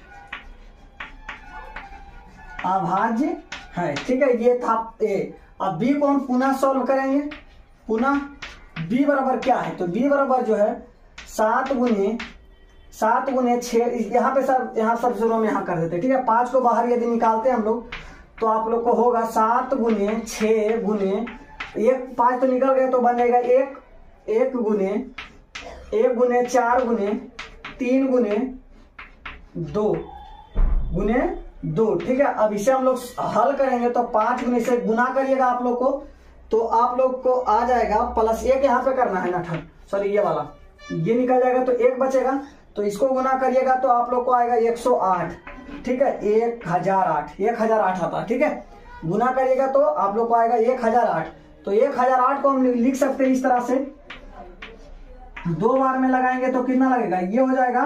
अभाज्य है। ठीक है, ये था ए। अब बी को हम पुनः सॉल्व करेंगे, पुनः बी बराबर क्या है, तो बी बराबर जो है सात गुने सात गुने छः, यहाँ पे सब यहाँ सब शुरू में यहाँ कर देते। ठीक है, पाँच को बाहर यदि निकालते हैं हम लोग तो आप लोग को होगा सात गुने छः गुने एक, पाँच तो निकल गए तो बन जाएगा एक एक गुने एक गुने चार गुने तीन गुने दो गुने दो। ठीक है, अब इसे हम लोग हल करेंगे तो पाँच गुने से गुना करिएगा आप लोग को, तो आप लोग को आ जाएगा प्लस एक यहाँ पे करना है ना, सॉरी ये वाला ये निकल जाएगा तो एक बचेगा, तो इसको गुना करिएगा तो आप लोग को आएगा एक सौ आठ। ठीक है, एक हजार आठ एक हजार आठ आता है। ठीक है, गुना करिएगा तो आप लोग को आएगा एक हजार आठ। तो एक हजार आठ को हम लिख सकते हैं इस तरह से, दो बार में लगाएंगे तो कितना लगेगा, ये हो जाएगा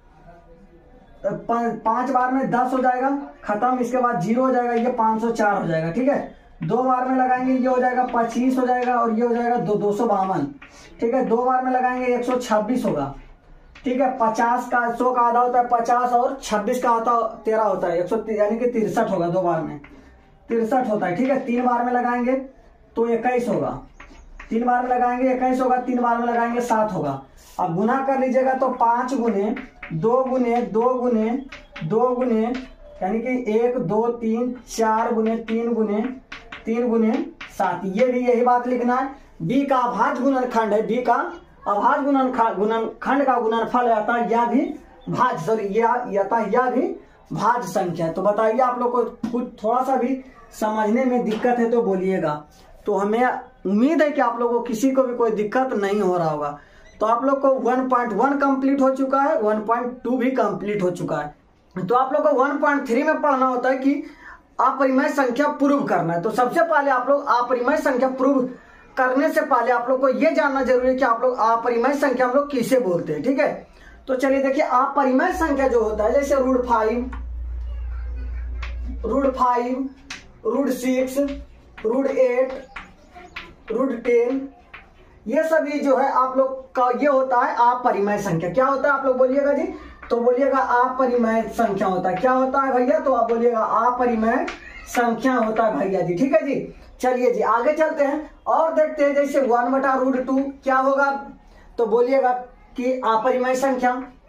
पांच बार में दस हो जाएगा खत्म, इसके बाद जीरो हो जाएगा, ये पाँच सौ चार हो जाएगा। ठीक है, दो बार में लगाएंगे ये हो जाएगा पच्चीस हो जाएगा, और ये हो जाएगा दो दो सौ बावन। ठीक है, दो बार में लगाएंगे एक सौ छब्बीस होगा। ठीक है, पचास का सौ का आधा होता है पचास, और छब्बीस का आता तेरह होता है एक सौ, यानी कि तिरसठ होगा, दो बार में तिरसठ होता है। ठीक है, तीन बार में लगाएंगे तो इक्कीस होगा, तीन बार में लगाएंगे इक्कीस होगा, तीन बार में लगाएंगे सात होगा। अब गुना कर लीजिएगा तो पाँच गुने दो गुने दो गुने दो गुने यानी कि एक दो तीन चार गुने तीन गुने तीन गुने सात, ये भी यही बात लिखना है। बी का अभाज्य गुणनखंड है, बी का अभाज्य गुणनखंड गुणनखंड का गुणनफल आता है, यह भी भाज्य सॉरी यह यह भी भाज्य संख्या है। तो बताइए आप लोग को कुछ थोड़ा सा भी समझने में दिक्कत है तो बोलिएगा। तो हमें उम्मीद है कि आप लोगों को किसी को भी कोई दिक्कत नहीं हो रहा होगा। तो आप लोग को वन पॉइंट वन कंप्लीट हो चुका है, वन पॉइंट टू भी कंप्लीट हो चुका है। तो आप लोग को वन पॉइंट थ्री में पढ़ना होता है कि अपरिमेय संख्या प्रूव करना है। तो सबसे पहले आप लोग अपरिमेय संख्या प्रूव करने से पहले आप लोग को यह जानना जरूरी है कि आप लोग अपरिमेय संख्या हम लोग किसे बोलते हैं। ठीक है, तो चलिए देखिए अपरिमेय संख्या जो होता है, जैसे root five root five root six, root eight, root ten, ये सभी जो है आप लोग का ये होता है अपरिमेय संख्या। क्या होता है आप लोग बोलिएगा जी? तो बोलिएगा अपरिमेय संख्या होता है। क्या होता है भैया? तो आप बोलिएगा अपरिमेय संख्या होता है भैया जी। ठीक है जी। चलिए जी आगे चलते हैं और देखते हैं। जैसे वन बटा रूट टू क्या होगा? तो बोलिएगा कि अपरिमेय संख्या।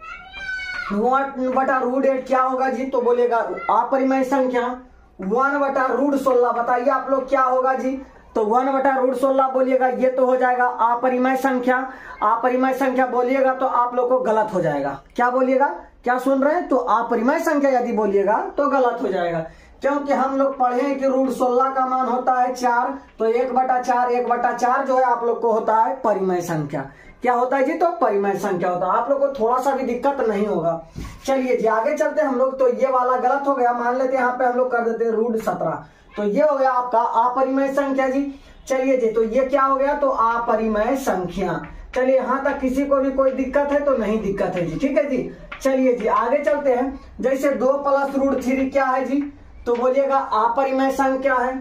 वन बटा रूट एट क्या होगा जी? तो बोलिएगा अपरिमेय संख्या। वन बटा रूट सोलह बताइए आप लोग क्या होगा जी? तो वन बटा रूट सोलह बोलिएगा ये तो हो जाएगा अपरिमेय संख्या। अपरिमेय संख्या बोलिएगा तो आप लोग को गलत हो जाएगा। क्या बोलिएगा? क्या सुन रहे हैं? तो अपरिमेय संख्या यदि बोलिएगा तो गलत हो जाएगा, क्योंकि हम लोग पढ़े हैं कि रूट सोलह का मान होता है चार, तो एक बटा चार, एक बटा चार जो है आप लोग को होता है परिमेय संख्या। क्या होता है जी? तो परिमेय संख्या होता है। आप लोग को थोड़ा सा भी दिक्कत नहीं होगा। चलिए जी आगे चलते हैं हम लोग। तो ये वाला गलत हो गया, मान लेते हैं यहाँ पे हम लोग कर देते हैं रूट सत्रह, तो ये हो गया आपका अपरिमेय संख्या जी। चलिए जी तो ये क्या हो गया? तो अपरिमेय संख्या। चलिए यहाँ तक किसी को भी कोई दिक्कत है? तो नहीं दिक्कत है जी। ठीक है जी। चलिए जी आगे चलते हैं। जैसे दो प्लस रूट थ्री क्या है जी? तो बोलिएगा अपरिमेय संख्या है।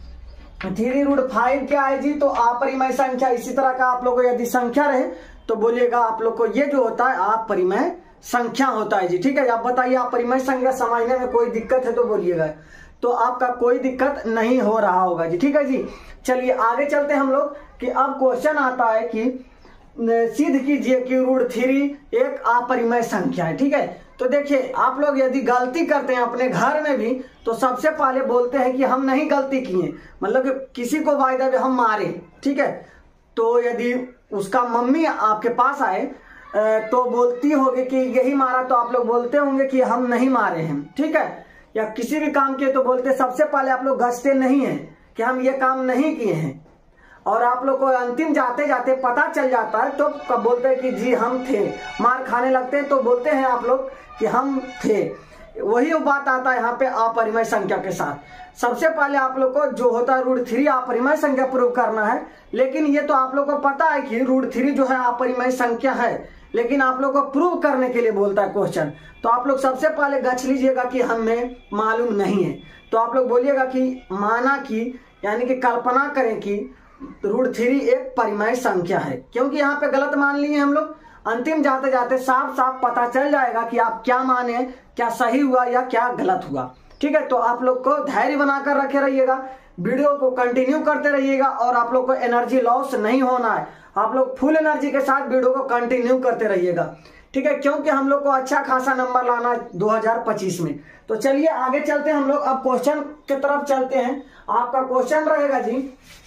थ्री रूट फाइव क्या है जी? तो अपरिमेय संख्या। इसी तरह का आप लोग को यदि संख्या रहे तो बोलिएगा आप लोग को ये जो होता है अपरिमेय संख्या होता है जी। ठीक है। आप बताइए अपरिमेय संख्या समझने में कोई दिक्कत है तो बोलिएगा, तो आपका कोई दिक्कत नहीं हो रहा होगा जी। ठीक है जी। चलिए आगे चलते हैं हम लोग कि अब क्वेश्चन आता है कि सिद्ध कीजिए कि रूट थ्री एक अपरिमेय संख्या है। ठीक है। तो देखिए आप लोग यदि गलती करते हैं अपने घर में भी तो सबसे पहले बोलते हैं कि हम नहीं गलती किए, मतलब कि किसी को बाय द वे हम मारे। ठीक है। तो यदि उसका मम्मी आपके पास आए तो बोलती होगी कि यही मारा, तो आप लोग बोलते होंगे कि हम नहीं मारे हैं। ठीक है। या किसी भी काम किए तो बोलते सबसे पहले आप लोग गछते नहीं हैं कि हम ये काम नहीं किए हैं, और आप लोग को अंतिम जाते जाते पता चल जाता है तो कब बोलते हैं कि जी हम थे। मार खाने लगते हैं तो बोलते हैं आप लोग कि हम थे। वही बात आता है यहाँ पे अपरिमेय संख्या के साथ। सबसे पहले आप लोग को जो होता है रूट थ्री अपरिमेय संख्या प्रूव करना है, लेकिन ये तो आप लोग को पता है कि रूट थ्री जो है अपरिमेय संख्या है, लेकिन आप लोग को प्रूव करने के लिए बोलता है क्वेश्चन। तो आप लोग सबसे पहले गछ लीजिएगा कि हमें मालूम नहीं है, तो आप लोग बोलिएगा कि माना कि यानी कि कल्पना करें कि रूट थ्री एक परिमेय संख्या है, क्योंकि यहाँ पे गलत मान लिए हम लोग। अंतिम जाते जाते साफ साफ पता चल जाएगा कि आप क्या माने, क्या सही हुआ या क्या गलत हुआ। ठीक है। तो आप लोग को धैर्य बनाकर रखे रहिएगा, वीडियो को कंटिन्यू करते रहिएगा, और आप लोग को एनर्जी लॉस नहीं होना है। आप लोग फुल एनर्जी के साथ वीडियो को कंटिन्यू करते रहिएगा। ठीक है। क्योंकि हम लोग को अच्छा खासा नंबर लाना है दो हज़ार पच्चीस में। तो चलिए आगे चलते हैं हम लोग। अब क्वेश्चन की तरफ चलते हैं। आपका क्वेश्चन रहेगा जी,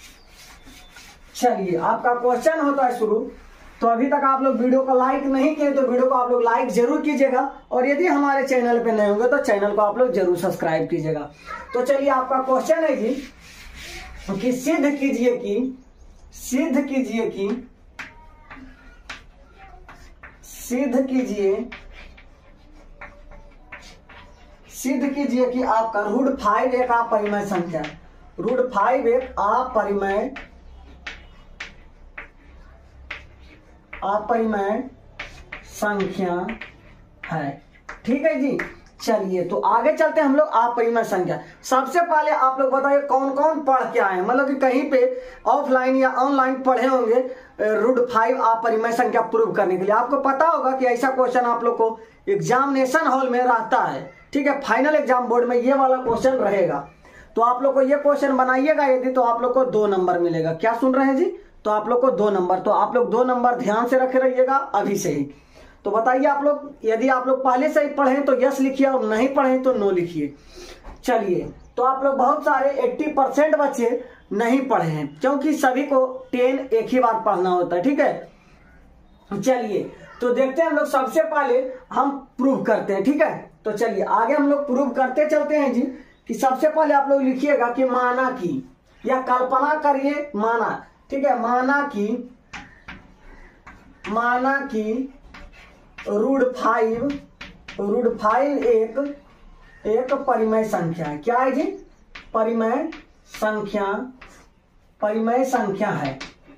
चलिए आपका क्वेश्चन होता है शुरू। तो अभी तक आप लोग वीडियो को लाइक नहीं किए तो वीडियो को आप लोग लाइक जरूर कीजिएगा, और यदि हमारे चैनल पे नए होंगे तो चैनल को आप लोग जरूर सब्सक्राइब कीजिएगा। तो चलिए आपका क्वेश्चन है जी कि सिद्ध कीजिए कि सिद्ध कीजिए कि सिद्ध कीजिए सिद्ध कीजिए कि आपका रूट फाइव एक अपरिमेय संख्या है। रूट फाइव एक अपरिमेय अपरिमेय संख्या है। ठीक है जी। चलिए तो आगे चलते हैं हम लोग अपरिमेय संख्या। सबसे पहले आप लोग बताइए कौन कौन पढ़ के आए हैं, मतलब कि कहीं पे ऑफलाइन या ऑनलाइन पढ़े होंगे रूट फाइव अपरिमेय संख्या प्रूव करने के लिए। आपको पता होगा कि ऐसा क्वेश्चन आप लोग को एग्जामिनेशन हॉल में रहता है। ठीक है। फाइनल एग्जाम बोर्ड में ये वाला क्वेश्चन रहेगा, तो आप लोग को ये क्वेश्चन बनाइएगा यदि, तो आप लोग को दो नंबर मिलेगा। क्या सुन रहे हैं जी? तो आप लोग को दो नंबर, तो आप लोग दो नंबर ध्यान से रखे रहिएगा अभी से ही। तो बताइए आप लोग, यदि आप लोग पहले से ही पढ़े तो यस लिखिए, और नहीं पढ़े तो नो लिखिए। चलिए तो आप लोग बहुत सारे अस्सी परसेंट बच्चे नहीं पढ़े हैं, क्योंकि सभी को टेन एक ही बार पढ़ना होता है। ठीक है। चलिए तो देखते हैं हम लोग। सबसे पहले हम प्रूव करते हैं। ठीक है। तो चलिए आगे हम लोग प्रूव करते चलते हैं जी कि सबसे पहले आप लोग लिखिएगा कि माना कि, या कल्पना करिए माना। ठीक है। माना कि माना कि रूट फाइव रूट फाइव एक एक परिमेय संख्या है। क्या है जी? परिमेय संख्या परिमेय संख्या है।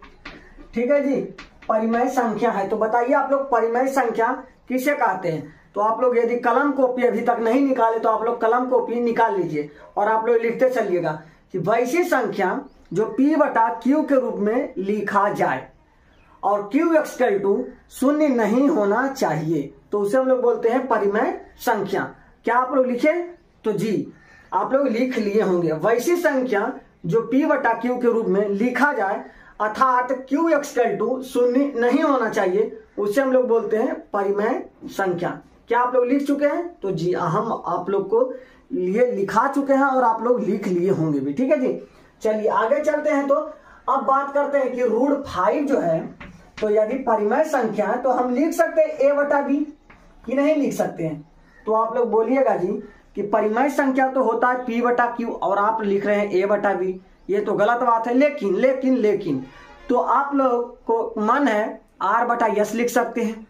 ठीक है जी। परिमेय संख्या है। तो बताइए आप लोग परिमेय संख्या किसे कहते हैं? तो तो आप लोग यदि कलम कॉपी अभी तक नहीं निकाले तो आप लोग कलम कॉपी निकाल लीजिए और आप लोग लिखते चलिएगा कि वैसी संख्या जो P बटा Q के रूप में लिखा जाए और Q एक्सकल टू शून्य नहीं होना चाहिए, तो उसे हम लोग बोलते हैं परिमेय संख्या। क्या आप लोग लिखे? तो जी आप लोग लिख लिए होंगे। वैसी संख्या जो P बटा Q के रूप में लिखा जाए अर्थात Q एक्सकल टू शून्य नहीं होना चाहिए, उसे हम लोग बोलते हैं परिमेय संख्या। क्या आप लोग लिख चुके हैं? तो जी हम आप लोग को लिए लिखा चुके हैं और आप लोग लिख लिए होंगे भी। ठीक है जी, चलिए आगे चलते हैं। तो अब बात करते हैं कि रूट फाइव जो है, तो यदि परिमेय संख्या है तो हम लिख सकते हैं ए बटा बी कि नहीं लिख सकते हैं? तो आप लोग बोलिएगा जी कि परिमेय संख्या तो होता है P बटा Q और आप लिख रहे हैं ए बटा बी, ये तो गलत बात है। लेकिन लेकिन लेकिन तो आप लोग को मन है R बटा यस लिख सकते हैं,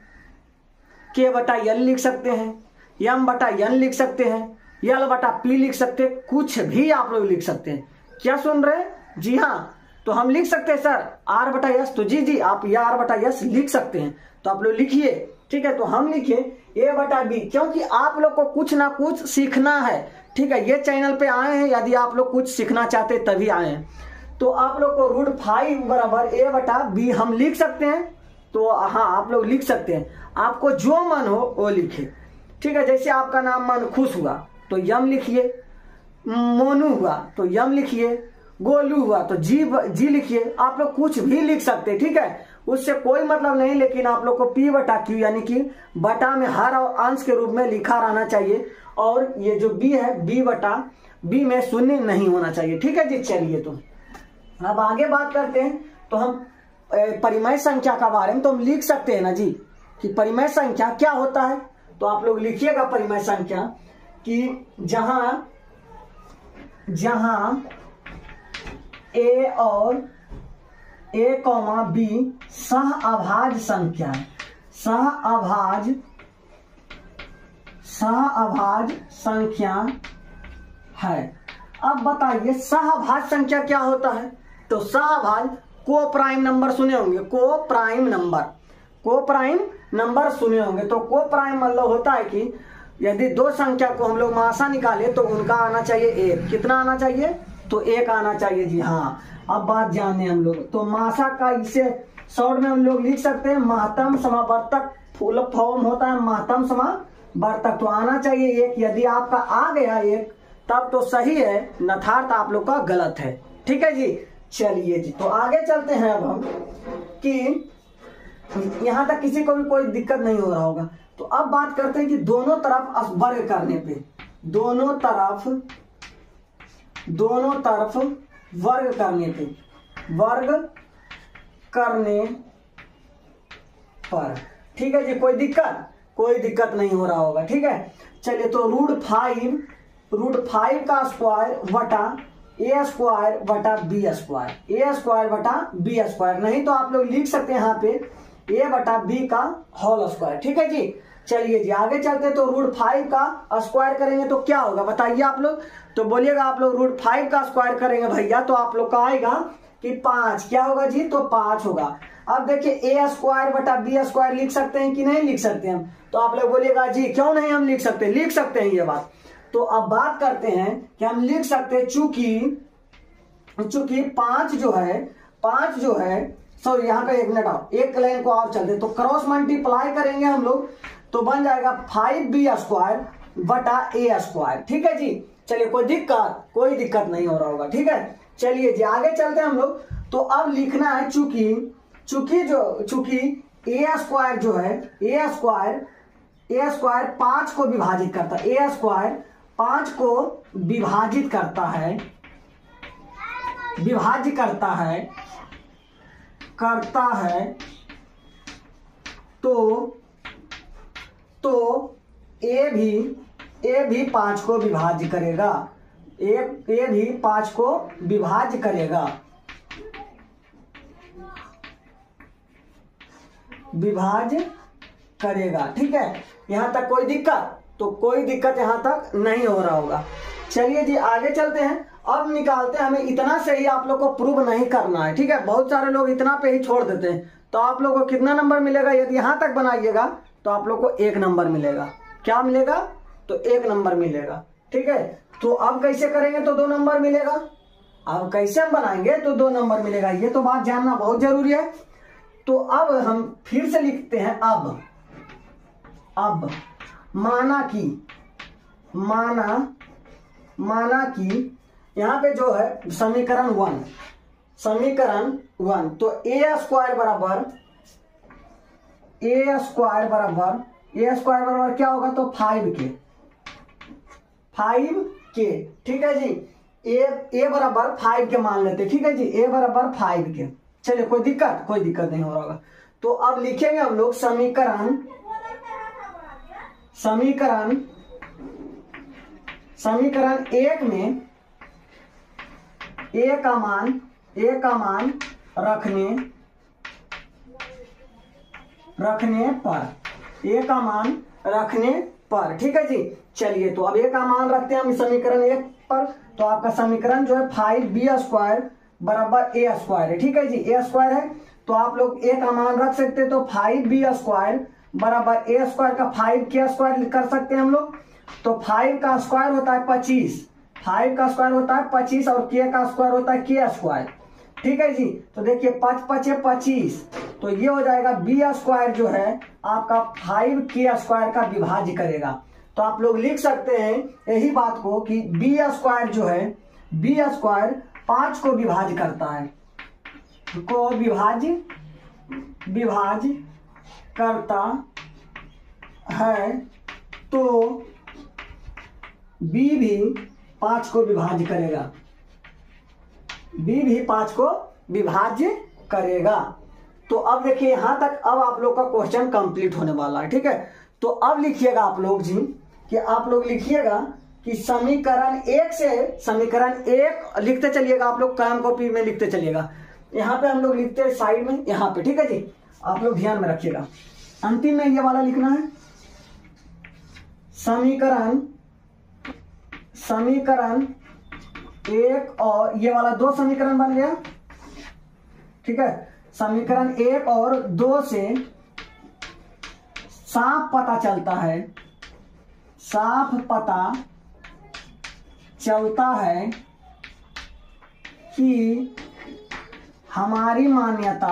K बटा यल लिख सकते हैं, M बटा एन लिख सकते हैं, यल बटा पी लिख सकते हैं, कुछ भी आप लोग लिख सकते हैं। क्या सुन रहे हैं? जी हाँ, तो हम लिख सकते हैं सर आर बटा यस, तो जी जी आप यह आर बटा यस लिख सकते हैं। तो आप लोग लिखिए, ठीक है। तो हम लिखे ए बटा बी, क्योंकि आप लोग को कुछ ना कुछ सीखना है। ठीक है, ये चैनल पे आए हैं यदि आप लोग कुछ सीखना चाहते तभी आए हैं। तो आप लोग को रूट फाइव बराबर ए बटा बी हम लिख सकते हैं। तो हाँ आप लोग लिख सकते हैं, आपको जो मन हो वो लिखे। ठीक है, जैसे आपका नाम मन खुश हुआ तो यम लिखिए, मोनू हुआ तो यम लिखिए, गोलू हुआ तो जी जी लिखिए। आप लोग कुछ भी लिख सकते हैं, ठीक है, उससे कोई मतलब नहीं। लेकिन आप लोग को पी बटा क्यू यानी कि बटा में हर और अंश के रूप में लिखा रहना चाहिए और ये जो बी है बी बटा बी में शून्य नहीं होना चाहिए। ठीक है जी, चलिए तो अब आगे बात करते हैं। तो हम परिमेय संख्या का बारे में तो हम लिख सकते हैं ना जी कि परिमेय संख्या क्या होता है। तो आप लोग लिखिएगा परिमेय संख्या कि जहां जहां ए और ए कौमा बी सह अभाज्य संख्या है, सह अभाज्य सह अभाज्य संख्या है। अब बताइए सह अभाज्य संख्या क्या होता है? तो सह अभाज्य को प्राइम नंबर सुने होंगे, coprime number coprime number सुने होंगे। तो को प्राइम मतलब होता है कि यदि दो संख्या को हम लोग मासा निकाले तो उनका आना चाहिए एक। कितना आना चाहिए? तो एक आना चाहिए जी हाँ। अब बात जाने हम लोग, तो मासा का इसे शॉर्ट में हम लोग लिख सकते हैं महत्तम समावर्तक, फुल फॉर्म होता है महत्तम समावर्तक। तो आना चाहिए एक। यदि आपका आ गया एक तब तो सही है, नथार्थ आप लोग का गलत है। ठीक है जी, चलिए जी तो आगे चलते हैं। अब हम कि यहां तक किसी को भी कोई दिक्कत नहीं हो रहा होगा। तो अब बात करते हैं कि दोनों तरफ वर्ग करने पे, दोनों तरफ दोनों तरफ वर्ग करने पे, वर्ग करने पर, ठीक है जी, कोई दिक्कत कोई दिक्कत नहीं हो रहा होगा। ठीक है, चलिए तो रूट फाइव रूट फाइव का स्क्वायर बटा ए स्क्वायर बटा बी स्क्वायर, ए स्क्वायर बटा बी स्क्वायर, नहीं तो आप लोग लिख सकते हैं यहाँ पे ए बटा बी का होल स्क्वायर। ठीक है जी, चलिए जी आगे चलते। तो रूट फाइव का स्क्वायर करेंगे तो क्या होगा बताइए आप लोग? तो बोलिएगा आप लोग रूट फाइव का स्क्वायर करेंगे भैया तो आप लोग का आएगा कि पांच। क्या होगा जी? तो पांच होगा। अब देखिए ए स्क्वायर बटा बी स्क्वायर लिख सकते हैं कि नहीं लिख सकते हम? तो आप लोग बोलिएगा जी क्यों नहीं हम लिख सकते, लिख सकते हैं ये बात। तो अब बात करते हैं कि हम लिख सकते हैं चूंकि चूंकि पांच जो है पांच जो है सॉरी यहाँ पे एक मिनट आओ, एक लाइन को और चलते तो क्रॉस मल्टीप्लाई करेंगे हम लोग तो बन जाएगा फाइव बी स्क्वायर बटा ए स्क्वायर। ठीक है जी, चलिए कोई दिक्कत कोई दिक्कत नहीं हो रहा होगा। ठीक है, चलिए जी आगे चलते हैं हम लोग। तो अब लिखना है चूंकि चूंकि जो चूंकि ए स्क्वायर जो है ए स्क्वायर ए स्क्वायर पांच को विभाजित करता है, ए स्क्वायर पांच को विभाजित करता है विभाजित करता है करता है तो तो ए भी ए भी पांच को विभाज्य करेगा, ए ए भी पांच को विभाज्य करेगा विभाज्य करेगा। ठीक है, यहां तक कोई दिक्कत? तो कोई दिक्कत यहां तक नहीं हो रहा होगा। चलिए जी आगे चलते हैं। अब निकालते हैं, हमें इतना से ही आप लोग को प्रूव नहीं करना है। ठीक है, बहुत सारे लोग इतना पे ही छोड़ देते हैं। तो आप लोग को कितना नंबर मिलेगा? यदि यहां तक बनाइएगा तो आप लोग को एक नंबर मिलेगा। क्या क्या मिलेगा, तो एक नंबर मिलेगा। ठीक है, तो अब कैसे करेंगे तो दो नंबर मिलेगा, अब कैसे हम बनाएंगे तो दो नंबर मिलेगा, ये तो बात जानना बहुत जरूरी है। तो अब हम फिर से लिखते हैं, अब अब माना कि माना माना कि यहां पे जो है समीकरण वन, समीकरण वन, तो ए स्क्वायर बराबर ए स्क्वायर बराबर ए स्क्वायर बराबर क्या होगा, तो फाइव के फाइव के ठीक है जी, ए ए बराबर फाइव के मान लेते, ठीक है जी, ए बराबर फाइव के। चलिए कोई दिक्कत कोई दिक्कत नहीं हो रहा होगा। तो अब लिखेंगे हम लोग समीकरण समीकरण समीकरण एक में ए का मान ए का मान रखने रखने पर ए का मान रखने पर ठीक है जी। चलिए तो अब ए का मान रखते हैं हम समीकरण एक पर, तो आपका समीकरण जो है फाइव बी स्क्वायर बराबर ए स्क्वायर है। ठीक है जी, ए स्क्वायर है तो आप लोग ए का मान रख सकते हैं, तो फाइव बी स्क्वायर बराबर ए स्क्वायर का फाइव के स्क्वायर कर सकते हैं हम लोग। तो फाइव का स्क्वायर होता है पच्चीस, फाइव का स्क्वायर होता है पच्चीस और के का स्क्वायर होता है के स्क्वायर। ठीक है जी, तो देखिए पच पचे पच्चीस, तो ये हो जाएगा बी स्क्वायर जो है आपका फाइव के स्क्वायर का विभाज्य करेगा। तो आप लोग लिख सकते हैं यही बात को कि बी स्क्वायर जो है बी स्क्वायर पांच को विभाज्य करता है, को विभाज्य विभाज्य करता है, तो बी भी पांच को विभाज्य करेगा, बी भी पांच को विभाज्य करेगा। तो अब देखिए यहां तक अब आप लोग का क्वेश्चन कंप्लीट होने वाला है। ठीक है, तो अब लिखिएगा आप लोग जी कि आप लोग लिखिएगा कि समीकरण एक से समीकरण एक लिखते चलिएगा, आप लोग कलम कॉपी में लिखते चलिएगा। यहाँ पे हम लोग लिखते हैं साइड में यहाँ पे, ठीक है जी, आप लोग ध्यान में रखिएगा। अंतिम में ये वाला लिखना है, समीकरण समीकरण एक और ये वाला दो समीकरण बन गया। ठीक है, समीकरण एक और दो से साफ पता चलता है साफ पता चलता है कि हमारी मान्यता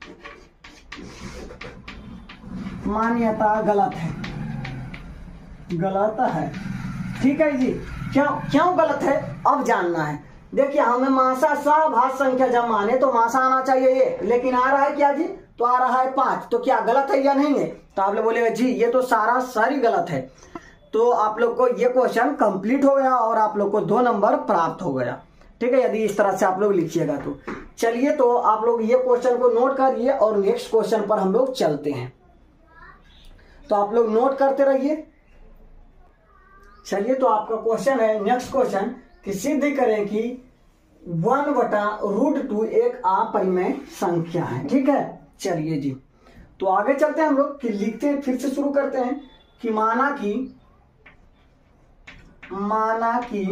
मान्यता गलत है गलत है। ठीक है जी, क्यों क्यों गलत है अब जानना है। देखिए हमें मासा सहभाज्य संख्या जब माने तो मासा आना चाहिए ये, लेकिन आ रहा है क्या जी, तो आ रहा है पांच, तो क्या गलत है या नहीं है, तो आप लोग बोलेगा जी ये तो सारा सारी गलत है। तो आप लोग को ये क्वेश्चन कंप्लीट हो गया और आप लोग को दो नंबर प्राप्त हो गया। ठीक है, यदि इस तरह से आप लोग लिखिएगा तो। चलिए तो आप लोग ये क्वेश्चन को नोट करिए और नेक्स्ट क्वेश्चन पर हम लोग चलते हैं। तो आप लोग नोट करते रहिए। चलिए तो आपका क्वेश्चन है नेक्स्ट क्वेश्चन कि सिद्ध करें कि वन बटा रूट टू एक अपरिमेय संख्या है। ठीक है, चलिए जी तो आगे चलते हैं हम लोग कि लिखते हैं, फिर से शुरू करते हैं कि माना कि माना कि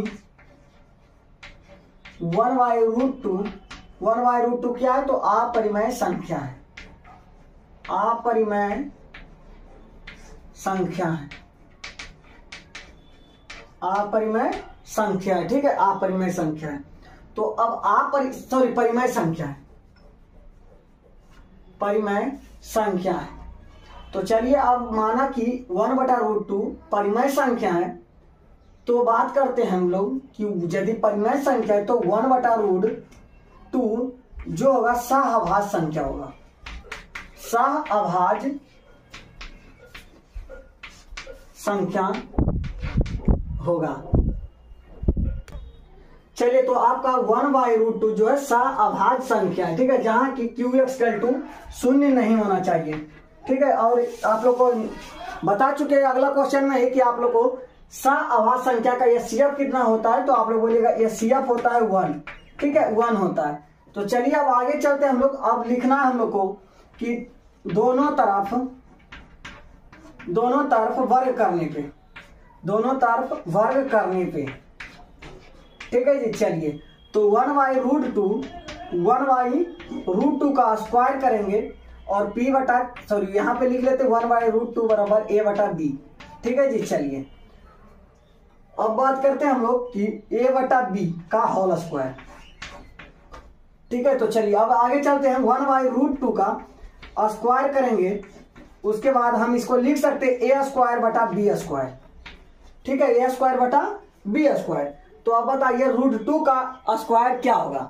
one by root two one by root two क्या है, तो अपरिमेय संख्या है अपरिमेय संख्या है अपरिमेय संख्या है। ठीक है, अपरिमेय संख्या है। तो अब अपरि सॉरी परिमेय संख्या है परिमेय संख्या है। तो चलिए अब माना कि वन बटा रूट टू परिमेय संख्या है, तो बात करते हैं हम लोग कि यदि परिमेय संख्या है तो वन बटा रूट टू जो होगा सहअभाज्य संख्या होगा सहअभाज्य संख्या होगा। चलिए तो आपका वन बाई रूट टू जो है सहअभाज्य संख्या है। ठीक है, जहां की क्यू एक्स इक्वल टू शून्य नहीं होना चाहिए। ठीक है, और आप लोग को बता चुके हैं अगला क्वेश्चन में है कि आप लोग को सहअभाज्य संख्या का एच सी एफ कितना होता है, तो आप लोग बोलिएगा एच सी एफ होता है वन। ठीक है, वन होता है। तो चलिए अब आगे चलते हैं हम लोग। अब लिखना है हम लोग को कि दोनों तरफ दोनों तरफ वर्ग करने पे दोनों तरफ वर्ग करने पे ठीक है जी। चलिए तो one by root two one by root two का स्क्वायर करेंगे और पी बटा सॉरी यहाँ पे लिख लेते वन बाई रूट टू बराबर ए बटा बी। ठीक है जी। चलिए अब बात करते हैं हम लोग कि ए बटा बी का होल स्क्वायर। ठीक है, तो चलिए अब आगे चलते हैं। वन बाई रूट टू का स्क्वायर करेंगे, उसके बाद हम इसको लिख सकते हैं ए स्क्वायर बटा बी स्क्वायर। ठीक है, ए स्क्वायर बटा बी स्क्वायर। तो अब बताइए रूट टू का स्क्वायर क्या होगा।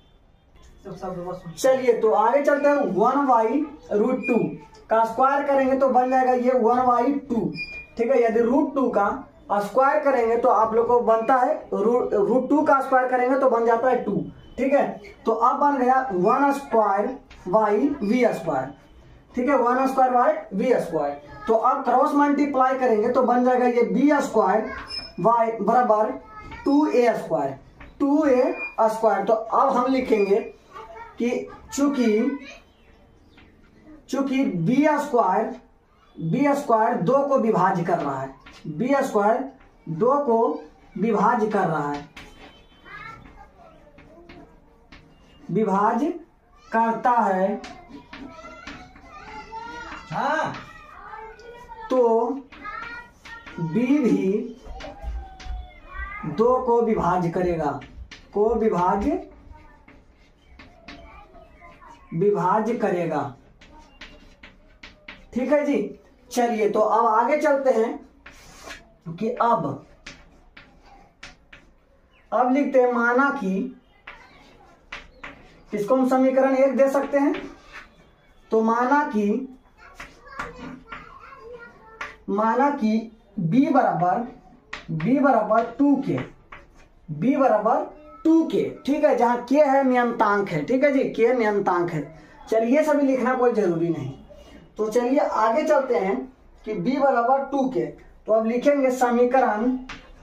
चलिए तो आगे चलते हैं। वन बाई रूट टू का स्क्वायर करेंगे तो बन जाएगा ये वन बाई टू। ठीक है, यदि रूट टू का स्क्वायर करेंगे तो आप लोग को बनता है रूट रूट टू का स्क्वायर करेंगे तो बन जाता है टू। ठीक है, तो अब बन गया one square by b square. ठीक है, one square by b square. तो अब क्रॉस मल्टीप्लाई करेंगे तो बन जाएगा ये बी स्क्वायर वाई बराबर two a square, two a square. तो अब हम लिखेंगे कि चूंकि चूंकि बी स्क्वायर बी स्क्वायर दो को विभाज्य कर रहा है, बी स्क्वायर दो को विभाज्य कर रहा है, विभाज्य करता है, हाँ, तो बी भी दो को विभाज्य करेगा, को विभाज्य विभाज्य करेगा। ठीक है जी। चलिए तो अब आगे चलते हैं कि अब अब लिखते हैं माना कि इसको हम समीकरण एक दे सकते हैं। तो माना कि माना कि b बराबर b बराबर टू के, b बराबर टू के। ठीक है, जहां k है नियंतांक है। ठीक है जी, k नियंतांक है। चलिए ये सभी लिखना कोई जरूरी नहीं। तो चलिए आगे चलते हैं कि b बराबर टू के। तो अब लिखेंगे समीकरण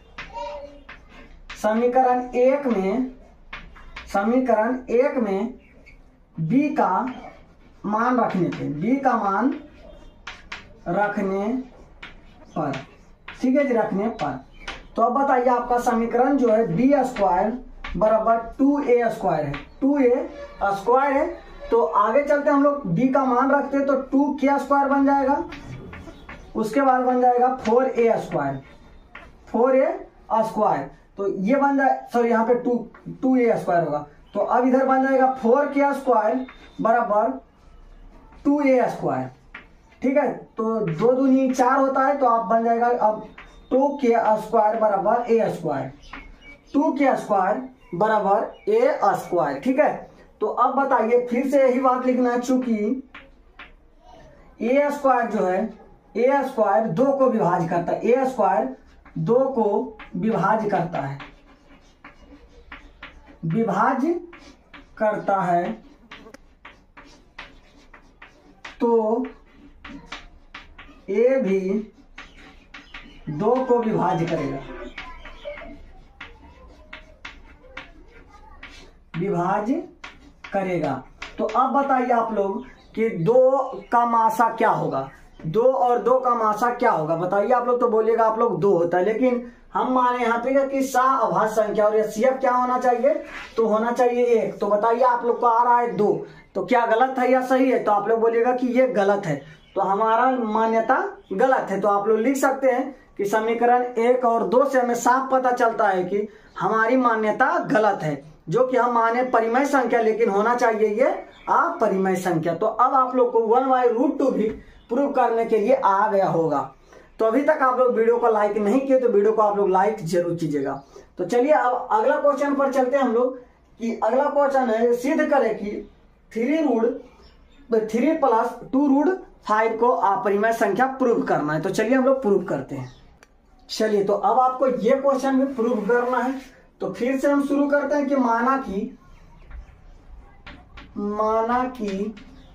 समीकरण एक में समीकरण एक में b का मान रखने पे b का मान रखने पर, ठीक है जी, रखने पर। तो अब बताइए आपका समीकरण जो है बी स्क्वायर बराबर टू ए स्क्वायर है, टू ए स्क्वायर है। तो आगे चलते हम लोग b का मान रखते हैं तो टू के स्क्वायर बन जाएगा, उसके बाद बन जाएगा four a square, four a square. तो ये बन जाए, सॉरी यहाँ पे टू टू ए स्क्वायर होगा। तो अब इधर बन जाएगा फोर के स्क्वायर बराबर टू ए स्क्वायर। ठीक है, तो दो दूनी चार होता है, तो आप बन जाएगा अब टू के स्क्वायर बराबर ए स्क्वायर, टू के स्क्वायर बराबर ए स्क्वायर। ठीक है, तो अब बताइए फिर से यही बात लिखना है, चूंकि ए स्क्वायर जो है ए स्क्वायर दो को विभाज्य करता है, ए स्क्वायर दो को विभाज्य करता है, विभाज्य करता है, तो ए भी दो को विभाज्य करेगा, विभाज्य करेगा। तो अब बताइए आप लोग कि दो का मासा क्या होगा, दो और दो का मासा क्या होगा बताइए आप लोग। तो बोलिएगा आप लोग दो होता है, लेकिन हम माने यहाँ पे कि सा अभाज्य संख्या और सी एफ क्या होना चाहिए, तो होना चाहिए एक। तो बताइए आप लोग को आ रहा है दो, तो क्या गलत है या सही है। तो आप लोग बोलिएगा कि ये गलत है, तो हमारा मान्यता गलत है। तो आप लोग लिख सकते हैं कि समीकरण एक और दो से हमें साफ पता चलता है कि हमारी मान्यता गलत है, जो कि हम माने परिमेय संख्या, लेकिन होना चाहिए ये अपरिमेय संख्या। तो अब आप लोग को वन बाई रूट टू भी प्रूव करने के लिए आ गया होगा। तो अभी तक आप लोग वीडियो को लाइक नहीं किए तो वीडियो को आप लोग लाइक जरूर कीजिएगा। तो चलिए अब अगला क्वेश्चन पर चलते हैं हम लोग, कि अगला क्वेश्चन है सिद्ध करें कि three root three plus two root five को अपरिमेय संख्या प्रूव करना है। तो चलिए हम लोग प्रूव करते हैं। चलिए तो अब आपको ये क्वेश्चन भी प्रूव करना है। तो फिर से हम शुरू करते हैं कि माना कि माना कि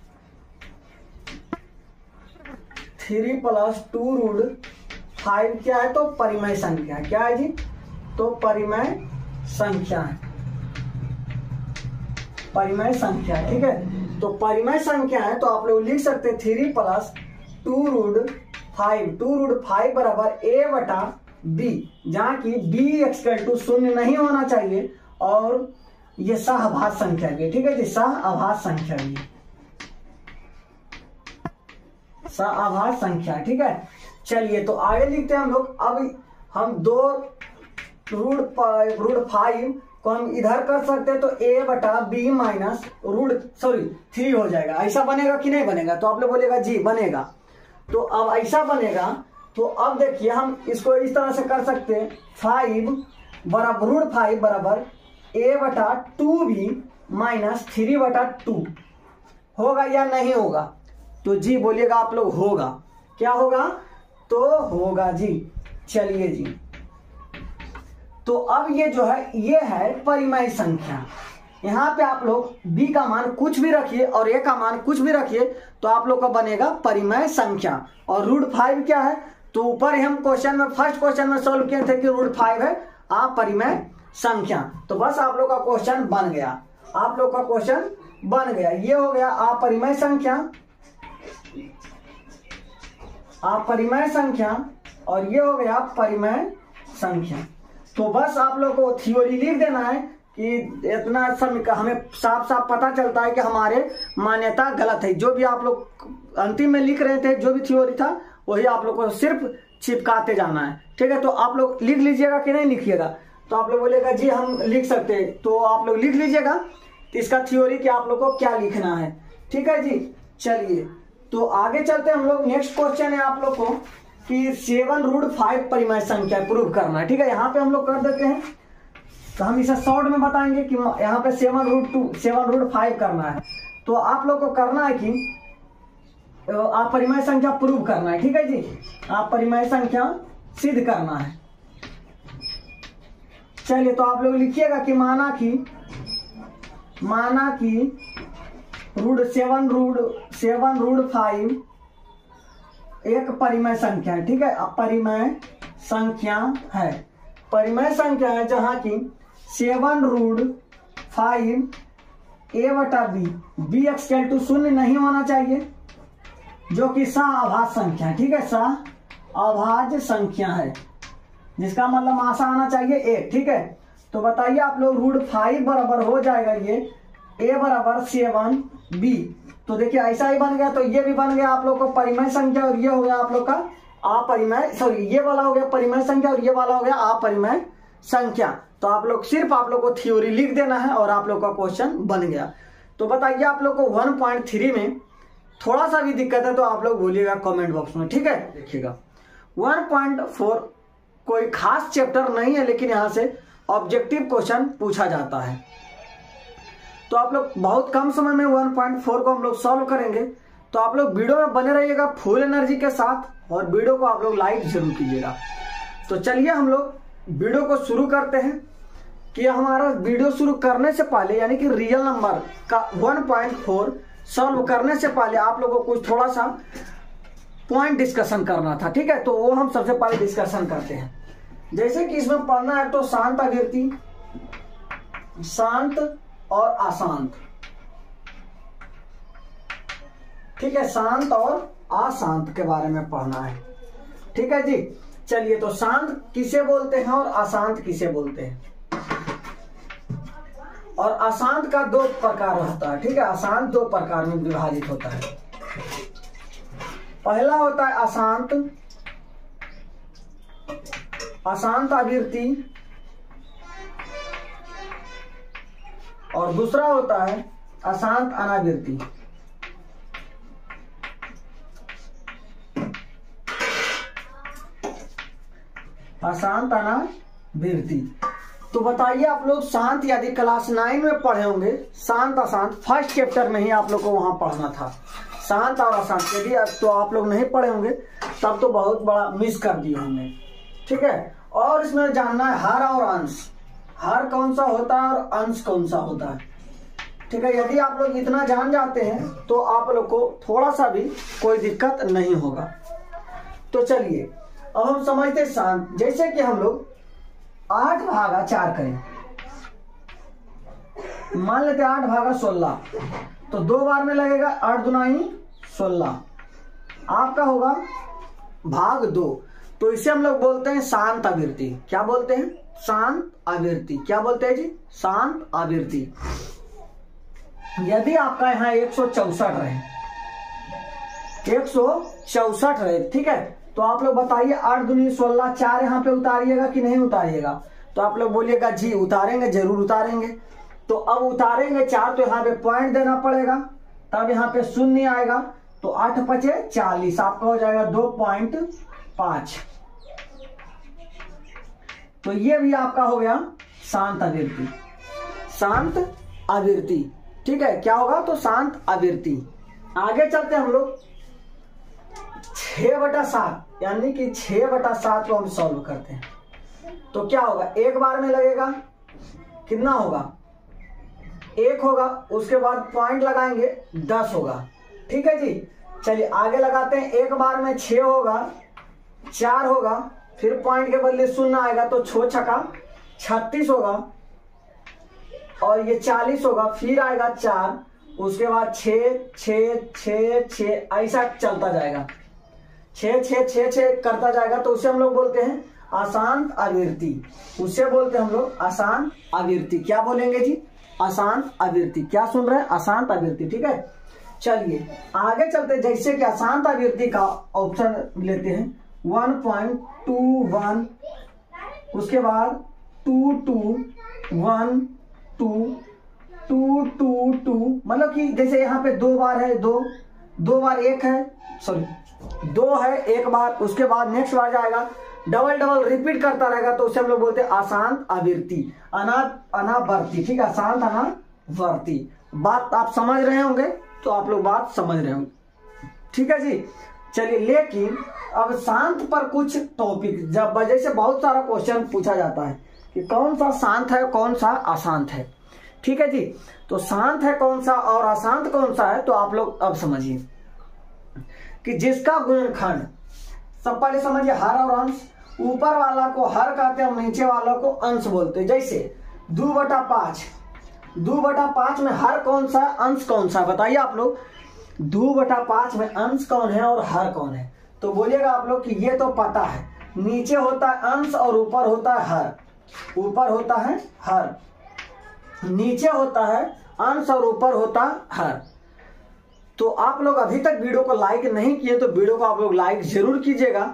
three plus two root five क्या है, तो परिमेय संख्या क्या है जी, तो परिमेय संख्या है, परिमेय संख्या। ठीक है, तो परिमेय संख्या है, तो आप लोग लिख सकते हैं three plus two root five, two root five बराबर ए बटा बी, जहां की बी एक्सकल टू शून्य नहीं होना चाहिए और ये सहअभाज्य संख्या भी। ठीक है जी, सहअभाज्य संख्या भी, सहअभाज्य संख्या। ठीक है, चलिए तो आगे लिखते हैं हम लोग। अब हम दो रूट रूट फाइव को हम इधर कर सकते हैं, तो ए बटा b minus root sorry three हो जाएगा। ऐसा बनेगा कि नहीं बनेगा? तो आप लोग बोलेगा जी बनेगा। तो अब ऐसा बनेगा, तो अब देखिए हम इसको इस तरह से कर सकते हैं, फाइव बराबर रूट फाइव बराबर ए बटा टू बी माइनस थ्री बटा टू। होगा या नहीं होगा? तो जी बोलिएगा आप लोग होगा। क्या होगा? तो होगा जी। चलिए जी, तो अब ये जो है ये है परिमेय संख्या। यहाँ पे आप लोग b का मान कुछ भी रखिए और a का मान कुछ भी रखिए, तो आप लोग का बनेगा परिमेय संख्या। और रूट फाइव क्या है? तो ऊपर ही हम क्वेश्चन में फर्स्ट क्वेश्चन में सॉल्व किए थे कि रूट फाइव है अपरिमेय संख्या। तो बस आप लोग का क्वेश्चन बन गया, आप लोग का क्वेश्चन बन गया। ये हो गया अपरिमेय संख्या, अपरिमेय संख्या, और ये हो गया परिमेय संख्या। तो बस आप लोग को थ्योरी लिख देना है कि इतना सब हमें साफ साफ पता चलता है कि हमारे मान्यता गलत है। जो भी आप लोग अंतिम में लिख रहे थे, जो भी थ्योरी था, वही आप लोग को सिर्फ चिपकाते जाना है। ठीक है, तो आप लोग लिख लीजिएगा कि नहीं लिखिएगा? तो आप लोग बोलेगा जी हम लिख सकते हैं, तो आप लोग लिख लीजिएगा तो इसका थ्योरी कि आप लोग को क्या लिखना है। ठीक है जी, चलिए तो आगे चलते हैं हम लोग। नेक्स्ट क्वेश्चन है आप लोग को कि सेवन रूट फाइव परिमेय संख्या प्रूव करना है। ठीक है, यहाँ पे हम लोग कर देते हैं, तो हम इसे शॉर्ट में बताएंगे कि यहाँ पे seven root two seven root five करना है। तो आप लोग को करना है कि आप परिमेय संख्या प्रूव करना है। ठीक है जी, आप परिमेय संख्या सिद्ध करना है। चलिए तो आप लोग लिखिएगा कि माना कि माना कि root seven root seven root five एक परिमेय संख्या है। ठीक है, परिमेय संख्या है, परिमेय संख्या है जहां की सेवन रूट फाइव ए बटा बी, बी एक्सकेल टू शून्य नहीं होना चाहिए, जो कि सह संख्या है। ठीक है, सह अभाज्य संख्या है, जिसका मतलब आशा आना चाहिए एक। ठीक है, तो बताइए आप लोग रूट फाइव बराबर हो जाएगा ये ए बराबर सेवन बी। तो देखिए ऐसा ही बन गया, तो ये भी बन गया आप लोग को परिमेय संख्या, और ये हो गया आप लोग का अपरिमेय सॉरी ये वाला हो गया परिमेय संख्या, और ये वाला हो गया अपरिमेय संख्या। तो आप लोग सिर्फ आप लोग को थ्योरी लिख देना है और आप लोग का क्वेश्चन बन गया। तो बताइए आप लोग को वन पॉइंट थ्री में थोड़ा सा भी दिक्कत है तो आप लोग बोलिएगा कमेंट बॉक्स में। ठीक है, देखिएगा वन पॉइंट फोर कोई खास चैप्टर नहीं है, लेकिन यहाँ से ऑब्जेक्टिव क्वेश्चन पूछा जाता है। तो आप लोग बहुत कम समय में वन पॉइंट फोर को हम लोग सॉल्व करेंगे। तो आप लोग वीडियो में बने रहिएगा फुल एनर्जी के साथ, और वीडियो को आप लोग लाइक जरूर कीजिएगा। तो चलिए हम लोग वीडियो को शुरू करते हैं। कि हमारा वीडियो शुरू करने से पहले यानी कि रियल नंबर का वन पॉइंट फोर सॉल्व करने से पहले आप लोगों को कुछ थोड़ा सा पॉइंट डिस्कशन करना था। ठीक है, तो वो हम सबसे पहले डिस्कशन करते हैं। जैसे कि इसमें पढ़ना है तो शांत अभिव्यक्ति, शांत और अशांत। ठीक है, शांत और अशांत के बारे में पढ़ना है। ठीक है जी, चलिए तो शांत किसे बोलते हैं और अशांत किसे बोलते हैं। और अशांत का दो प्रकार होता है। ठीक है, अशांत दो प्रकार में विभाजित होता है। पहला होता है अशांत अशांत आवृत्ति, और दूसरा होता है अशांत अनावृत्ति। अशांत अनावृत्ति। तो बताइए आप लोग शांत यदि क्लास नाइन में पढ़े होंगे, शांत अशांत फर्स्ट चैप्टर में ही आप लोग को वहां पढ़ना था, शांत और अशांत। यदि तो आप लोग नहीं पढ़े होंगे तब तो बहुत बड़ा मिस कर दिए होंगे। ठीक है, और इसमें जानना है हर और अंश, हर कौन सा होता है और अंश कौन सा होता है। ठीक है, यदि आप लोग इतना जान जाते हैं तो आप लोग को थोड़ा सा भी कोई दिक्कत नहीं होगा। तो चलिए अब हम समझते हैं शांत। जैसे कि हम लोग आठ भागा चार करें, मान लेते आठ भागा सोलह, तो दो बार में लगेगा आठ दुनाई सोलह, आपका होगा भाग दो। तो इसे हम लोग बोलते हैं शांत आवृत्ति। क्या बोलते हैं? शांत आवृत्ति। क्या बोलते हैं जी? शांत आवृत्ति। यदि आपका यहाँ एक सौ चौसठ रहे, एक सौ चौसठ रहे, ठीक है, तो आप लोग बताइए आठ दूनी सोलह, चार यहाँ पे उतारिएगा कि नहीं उतारिएगा? तो आप लोग बोलिएगा जी उतारेंगे, जरूर उतारेंगे। तो अब उतारेंगे चार, तो यहाँ पे पॉइंट देना पड़ेगा, तब यहाँ पे शून्य आएगा। तो आठ पचे चालीस, आपका हो जाएगा दो पॉइंट पांच। तो ये भी आपका हो गया शांत आवृत्ति, शांत आवृत्ति। ठीक है, क्या होगा? तो शांत आवृत्ति। आगे चलते हम लोग छह बटा सात, यानी कि छह बटा सात को हम सॉल्व करते हैं। तो क्या होगा? एक बार में लगेगा, कितना होगा? एक होगा, उसके बाद पॉइंट लगाएंगे, दस होगा। ठीक है जी, चलिए आगे लगाते हैं। एक बार में छह होगा, चार होगा, फिर पॉइंट के बदले शून्य आएगा, तो छो छका छत्तीस होगा, और ये चालीस होगा, फिर आएगा चार, उसके बाद छः छः छः छः, ऐसा चलता जाएगा, छः छः छः छः करता जाएगा। तो उसे हम लोग बोलते हैं अशांत आवृत्ति, उसे बोलते हैं हम लोग अशांत आवृत्ति। क्या बोलेंगे जी? अशांत आवृत्ति। क्या सुन रहे हैं? अशांत आवृत्ति। ठीक है, चलिए आगे चलते। जैसे कि अशांत आवृत्ति का ऑप्शन लेते हैं वन पॉइंट टू वन, उसके बाद two two one two two two two, मतलब कि जैसे यहाँ पे दो बार है, दो दो बार एक है, सॉरी दो है एक बार, उसके बाद नेक्स्ट बार जाएगा, डबल डबल रिपीट करता रहेगा, तो उसे हम लोग बोलते हैं अशांत आवृत्ति, अना अनावर्ती। ठीक है, अशांत अनावर्ती। बात आप समझ रहे होंगे, तो आप लोग बात समझ रहे होंगे। ठीक है जी, चलिए लेकिन अब शांत पर कुछ टॉपिक, जब वजह से बहुत सारा क्वेश्चन पूछा जाता है कि कौन सा शांत है, कौन सा अशांत है। ठीक है जी, तो शांत है कौन सा और अशांत कौन सा है, तो आप लोग अब समझिए कि जिसका गुणनखंड, सब पहले समझिए हर और अंश, ऊपर वाला को हर कहते हैं, नीचे वाला को अंश बोलते हैं। जैसे दो बटा पांच, दो बटा पांच में हर कौन सा, अंश कौन सा, बताइए आप लोग। दो बटा पांच में अंश कौन है और हर कौन है? तो बोलिएगा आप लोग कि ये तो पता है, नीचे होता है अंश और ऊपर होता है हर, ऊपर होता है हर, नीचे होता है अंश और ऊपर होता है हर। तो आप लोग अभी तक वीडियो को लाइक नहीं किए तो वीडियो को आप लोग लाइक जरूर कीजिएगा।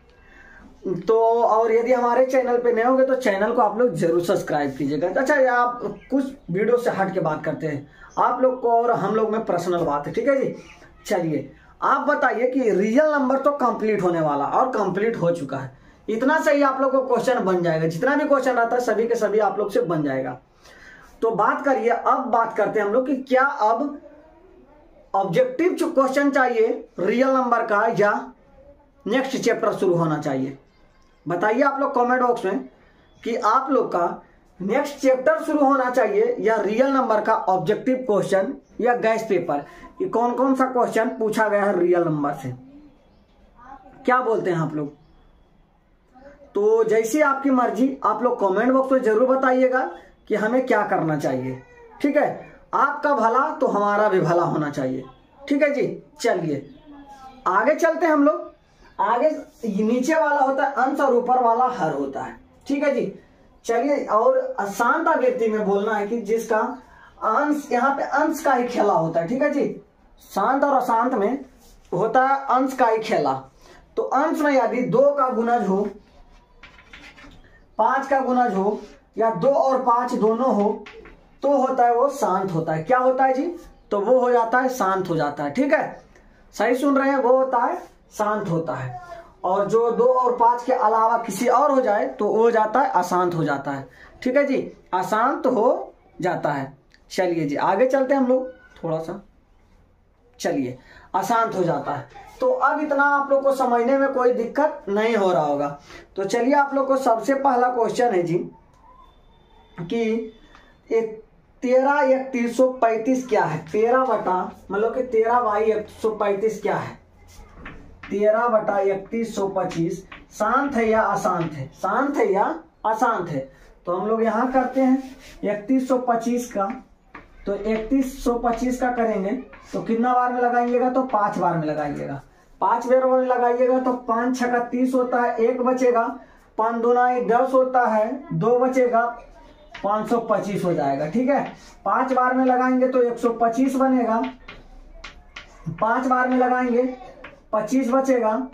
तो और यदि हमारे चैनल पे नए होंगे तो चैनल को आप लोग जरूर सब्सक्राइब कीजिएगा। अच्छा, आप कुछ वीडियो से हट के बात करते हैं, आप लोग को और हम लोग में पर्सनल बात है। ठीक है जी, चलिए आप बताइए कि रियल नंबर तो कंप्लीट होने वाला और कंप्लीट हो चुका है, इतना सही आप लोग को क्वेश्चन बन जाएगा, जितना भी क्वेश्चन आता है सभी के सभी आप लोग से बन जाएगा। तो बात करिए, अब बात करते हैं हम लोग कि क्या अब ऑब्जेक्टिव जो क्वेश्चन चाहिए रियल नंबर का, या नेक्स्ट चैप्टर शुरू होना चाहिए? बताइए आप लोग कमेंट बॉक्स में कि आप लोग का नेक्स्ट चैप्टर शुरू होना चाहिए या रियल नंबर का ऑब्जेक्टिव क्वेश्चन या गैस पेपर, कि कौन कौन सा क्वेश्चन पूछा गया है रियल नंबर से। क्या बोलते हैं आप लोग? तो जैसी आपकी मर्जी, आप लोग कमेंट बॉक्स में जरूर बताइएगा कि हमें क्या करना चाहिए। ठीक है, आपका भला तो हमारा भी भला होना चाहिए। ठीक है जी, चलिए आगे चलते हैं हम लोग। आगे नीचे वाला होता है अंश और ऊपर वाला हर होता है। ठीक है जी, चलिए और अशांत आवृत्ति में बोलना है कि जिसका अंश, यहाँ पे अंश का ही खेला होता है। ठीक है जी, शांत और अशांत में होता है अंश का ही खेला। तो अंश में यदि दो का गुणज हो, पांच का गुणज हो, या दो और पांच दोनों हो, तो होता है वो शांत होता है। क्या होता है जी? तो वो हो जाता है शांत हो जाता है। ठीक है, सही सुन रहे हैं, वो होता है शांत होता है। और जो दो और पांच के अलावा किसी और हो जाए तो वो हो जाता है अशांत हो जाता है। ठीक है जी, अशांत हो जाता है। चलिए जी आगे चलते हैं हम लोग थोड़ा सा। चलिए, अशांत हो जाता है। तो अब इतना आप लोग को समझने में कोई दिक्कत नहीं हो रहा होगा। तो चलिए आप लोग को सबसे पहला क्वेश्चन है जी कि एक तेरह इकतीस सौ पैंतीस क्या है? तेरह बटा मतलब कि तेरह बाई इकतीस सौ पैंतीस क्या है? तेरह बटा इकतीस सौ पच्चीस शांत है या अशांत है? शांत है या अशांत है? तो हम लोग यहाँ करते हैं इकतीस सौ पच्चीस का। तो इकतीस सौ पच्चीस का करेंगे तो कितना बार में लगाइएगा? तो पांच बार में लगाइएगा। पांच बार में लगाइएगा तो पांच छक्का तीस होता है, एक बचेगा, पांच दूना दस होता है, दो बचेगा, पांच सौ पच्चीस हो जाएगा। ठीक है, पांच बार में लगाएंगे तो एक सौ पच्चीस बनेगा, पांच बार में लगाएंगे पच्चीस बचेगा,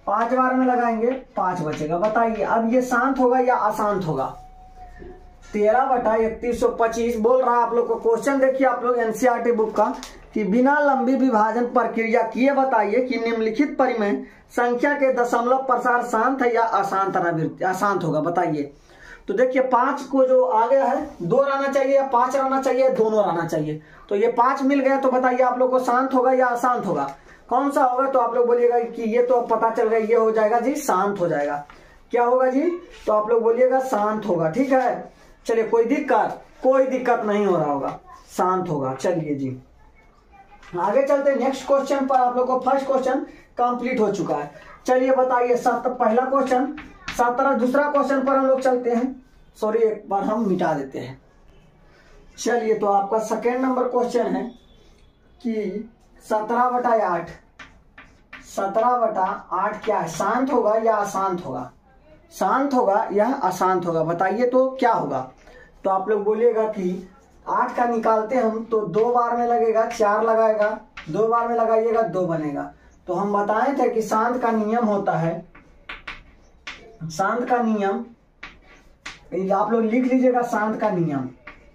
पांच बार में लगाएंगे पांच बचेगा। बताइए अब ये शांत होगा या अशांत होगा? तेरह बटा इकतीस सौ पच्चीस बोल रहा है आप लोग को क्वेश्चन। देखिए आप लोग एनसीईआरटी बुक का कि बिना लंबी विभाजन प्रक्रिया किए बताइए कि निम्नलिखित परिमेय संख्या के दशमलव प्रसार शांत है या अशांत अशांत होगा। बताइए तो देखिए पांच को जो आ गया है दो रहना चाहिए या पांच रहना चाहिए, दोनों रहना चाहिए। तो ये पांच मिल गया तो बताइए आप लोग को शांत होगा या अशांत होगा? कौन सा होगा? तो आप लोग बोलिएगा कि ये तो पता चल गया, ये हो जाएगा जी शांत हो जाएगा। क्या होगा जी? तो आप लोग बोलिएगा शांत होगा। ठीक है चलिए, कोई दिक्कत कोई दिक्कत नहीं हो रहा होगा, शांत होगा। चलिए जी आगे चलते हैं नेक्स्ट क्वेश्चन पर। आप लोग को फर्स्ट क्वेश्चन कंप्लीट हो चुका है। चलिए बताइए सत्र पहला क्वेश्चन सत्रह दूसरा क्वेश्चन पर हम लोग चलते हैं। सॉरी एक बार हम मिटा देते हैं। चलिए तो आपका सेकेंड नंबर क्वेश्चन है कि सत्रह बटा आठ सत्रह बटा आठ क्या है? शांत होगा या अशांत होगा? शांत होगा या अशांत होगा? बताइए तो क्या होगा? तो आप लोग बोलिएगा कि आठ का निकालते हम तो दो बार में लगेगा, चार लगाएगा, दो बार में लगाइएगा दो बनेगा। तो हम बताए थे कि शांत का नियम होता है, शांत का नियम आप लोग लिख लीजिएगा। शांत का नियम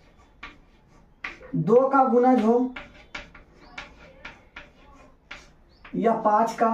दो का गुणज हो या पांच का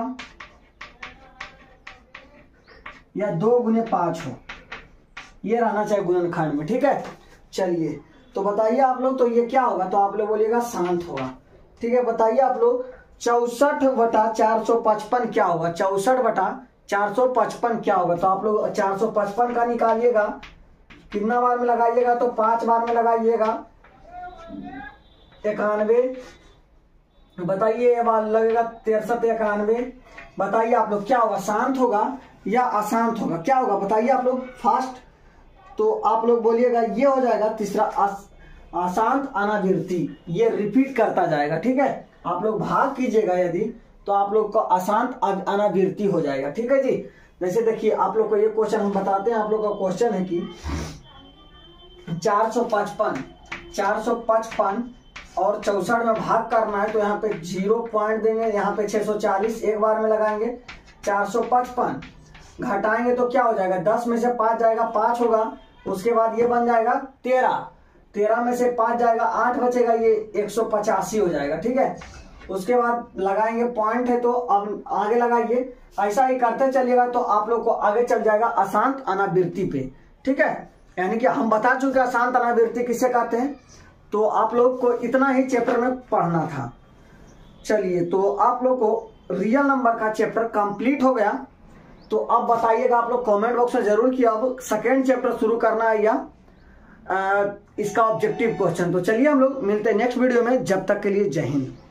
या दो गुने पांच हो, ये रहना चाहिए गुणनखंड में। ठीक है चलिए तो बताइए आप लोग तो ये क्या होगा? तो आप लोग बोलिएगा शांत होगा। ठीक है बताइए आप लोग चौसठ बटा चार सौ पचपन क्या होगा? चौसठ बटा चार सौ पचपन क्या होगा? तो आप लोग चार सौ पचपन का निकालिएगा, कितना बार में लगाइएगा? तो पांच बार में लगाइएगा, इक्यानवे। बताइए ये बार लगेगा तिरसठ इक्यानवे। बताइए आप लोग क्या होगा? शांत होगा या अशांत होगा? क्या होगा बताइए आप लोग फास्ट। तो आप लोग बोलिएगा ये हो जाएगा तीसरा अशांत अनावृत्ति, ये रिपीट करता जाएगा। ठीक है आप लोग भाग कीजिएगा यदि तो आप लोग को अशांत अनावृत्ति हो जाएगा। ठीक है जी जैसे देखिए आप लोग को ये क्वेश्चन हम बताते हैं। आप लोग का क्वेश्चन है कि चार सौ पचपन चार सौ पचपन और चौसठ में भाग करना है तो यहाँ पे जीरो पॉइंट देंगे, यहाँ पे छह सौ चालीस एक बार में लगाएंगे। चार सौ पचपन घटाएंगे तो क्या हो जाएगा? दस में से पांच जाएगा पांच होगा, उसके बाद ये बन जाएगा तेरह, तेरह में से पांच जाएगा आठ बचेगा, ये एक सौ पचासी हो जाएगा। ठीक है उसके बाद लगाएंगे पॉइंट है तो अब आगे लगाइए, ऐसा ही करते चलिएगा तो आप लोग को आगे चल जाएगा अशांत अनावृत्ति पे। ठीक है यानी कि हम बता चुके अशांत अनावृत्ति किसे कहते हैं, तो आप लोग को इतना ही चैप्टर में पढ़ना था। चलिए तो आप लोग को रियल नंबर का चैप्टर कंप्लीट हो गया। तो अब बताइएगा आप लोग कमेंट बॉक्स में जरूर कि अब सेकेंड चैप्टर शुरू करना है या आ, इसका ऑब्जेक्टिव क्वेश्चन। तो चलिए हम लोग मिलते हैं नेक्स्ट वीडियो में, जब तक के लिए जय हिंद।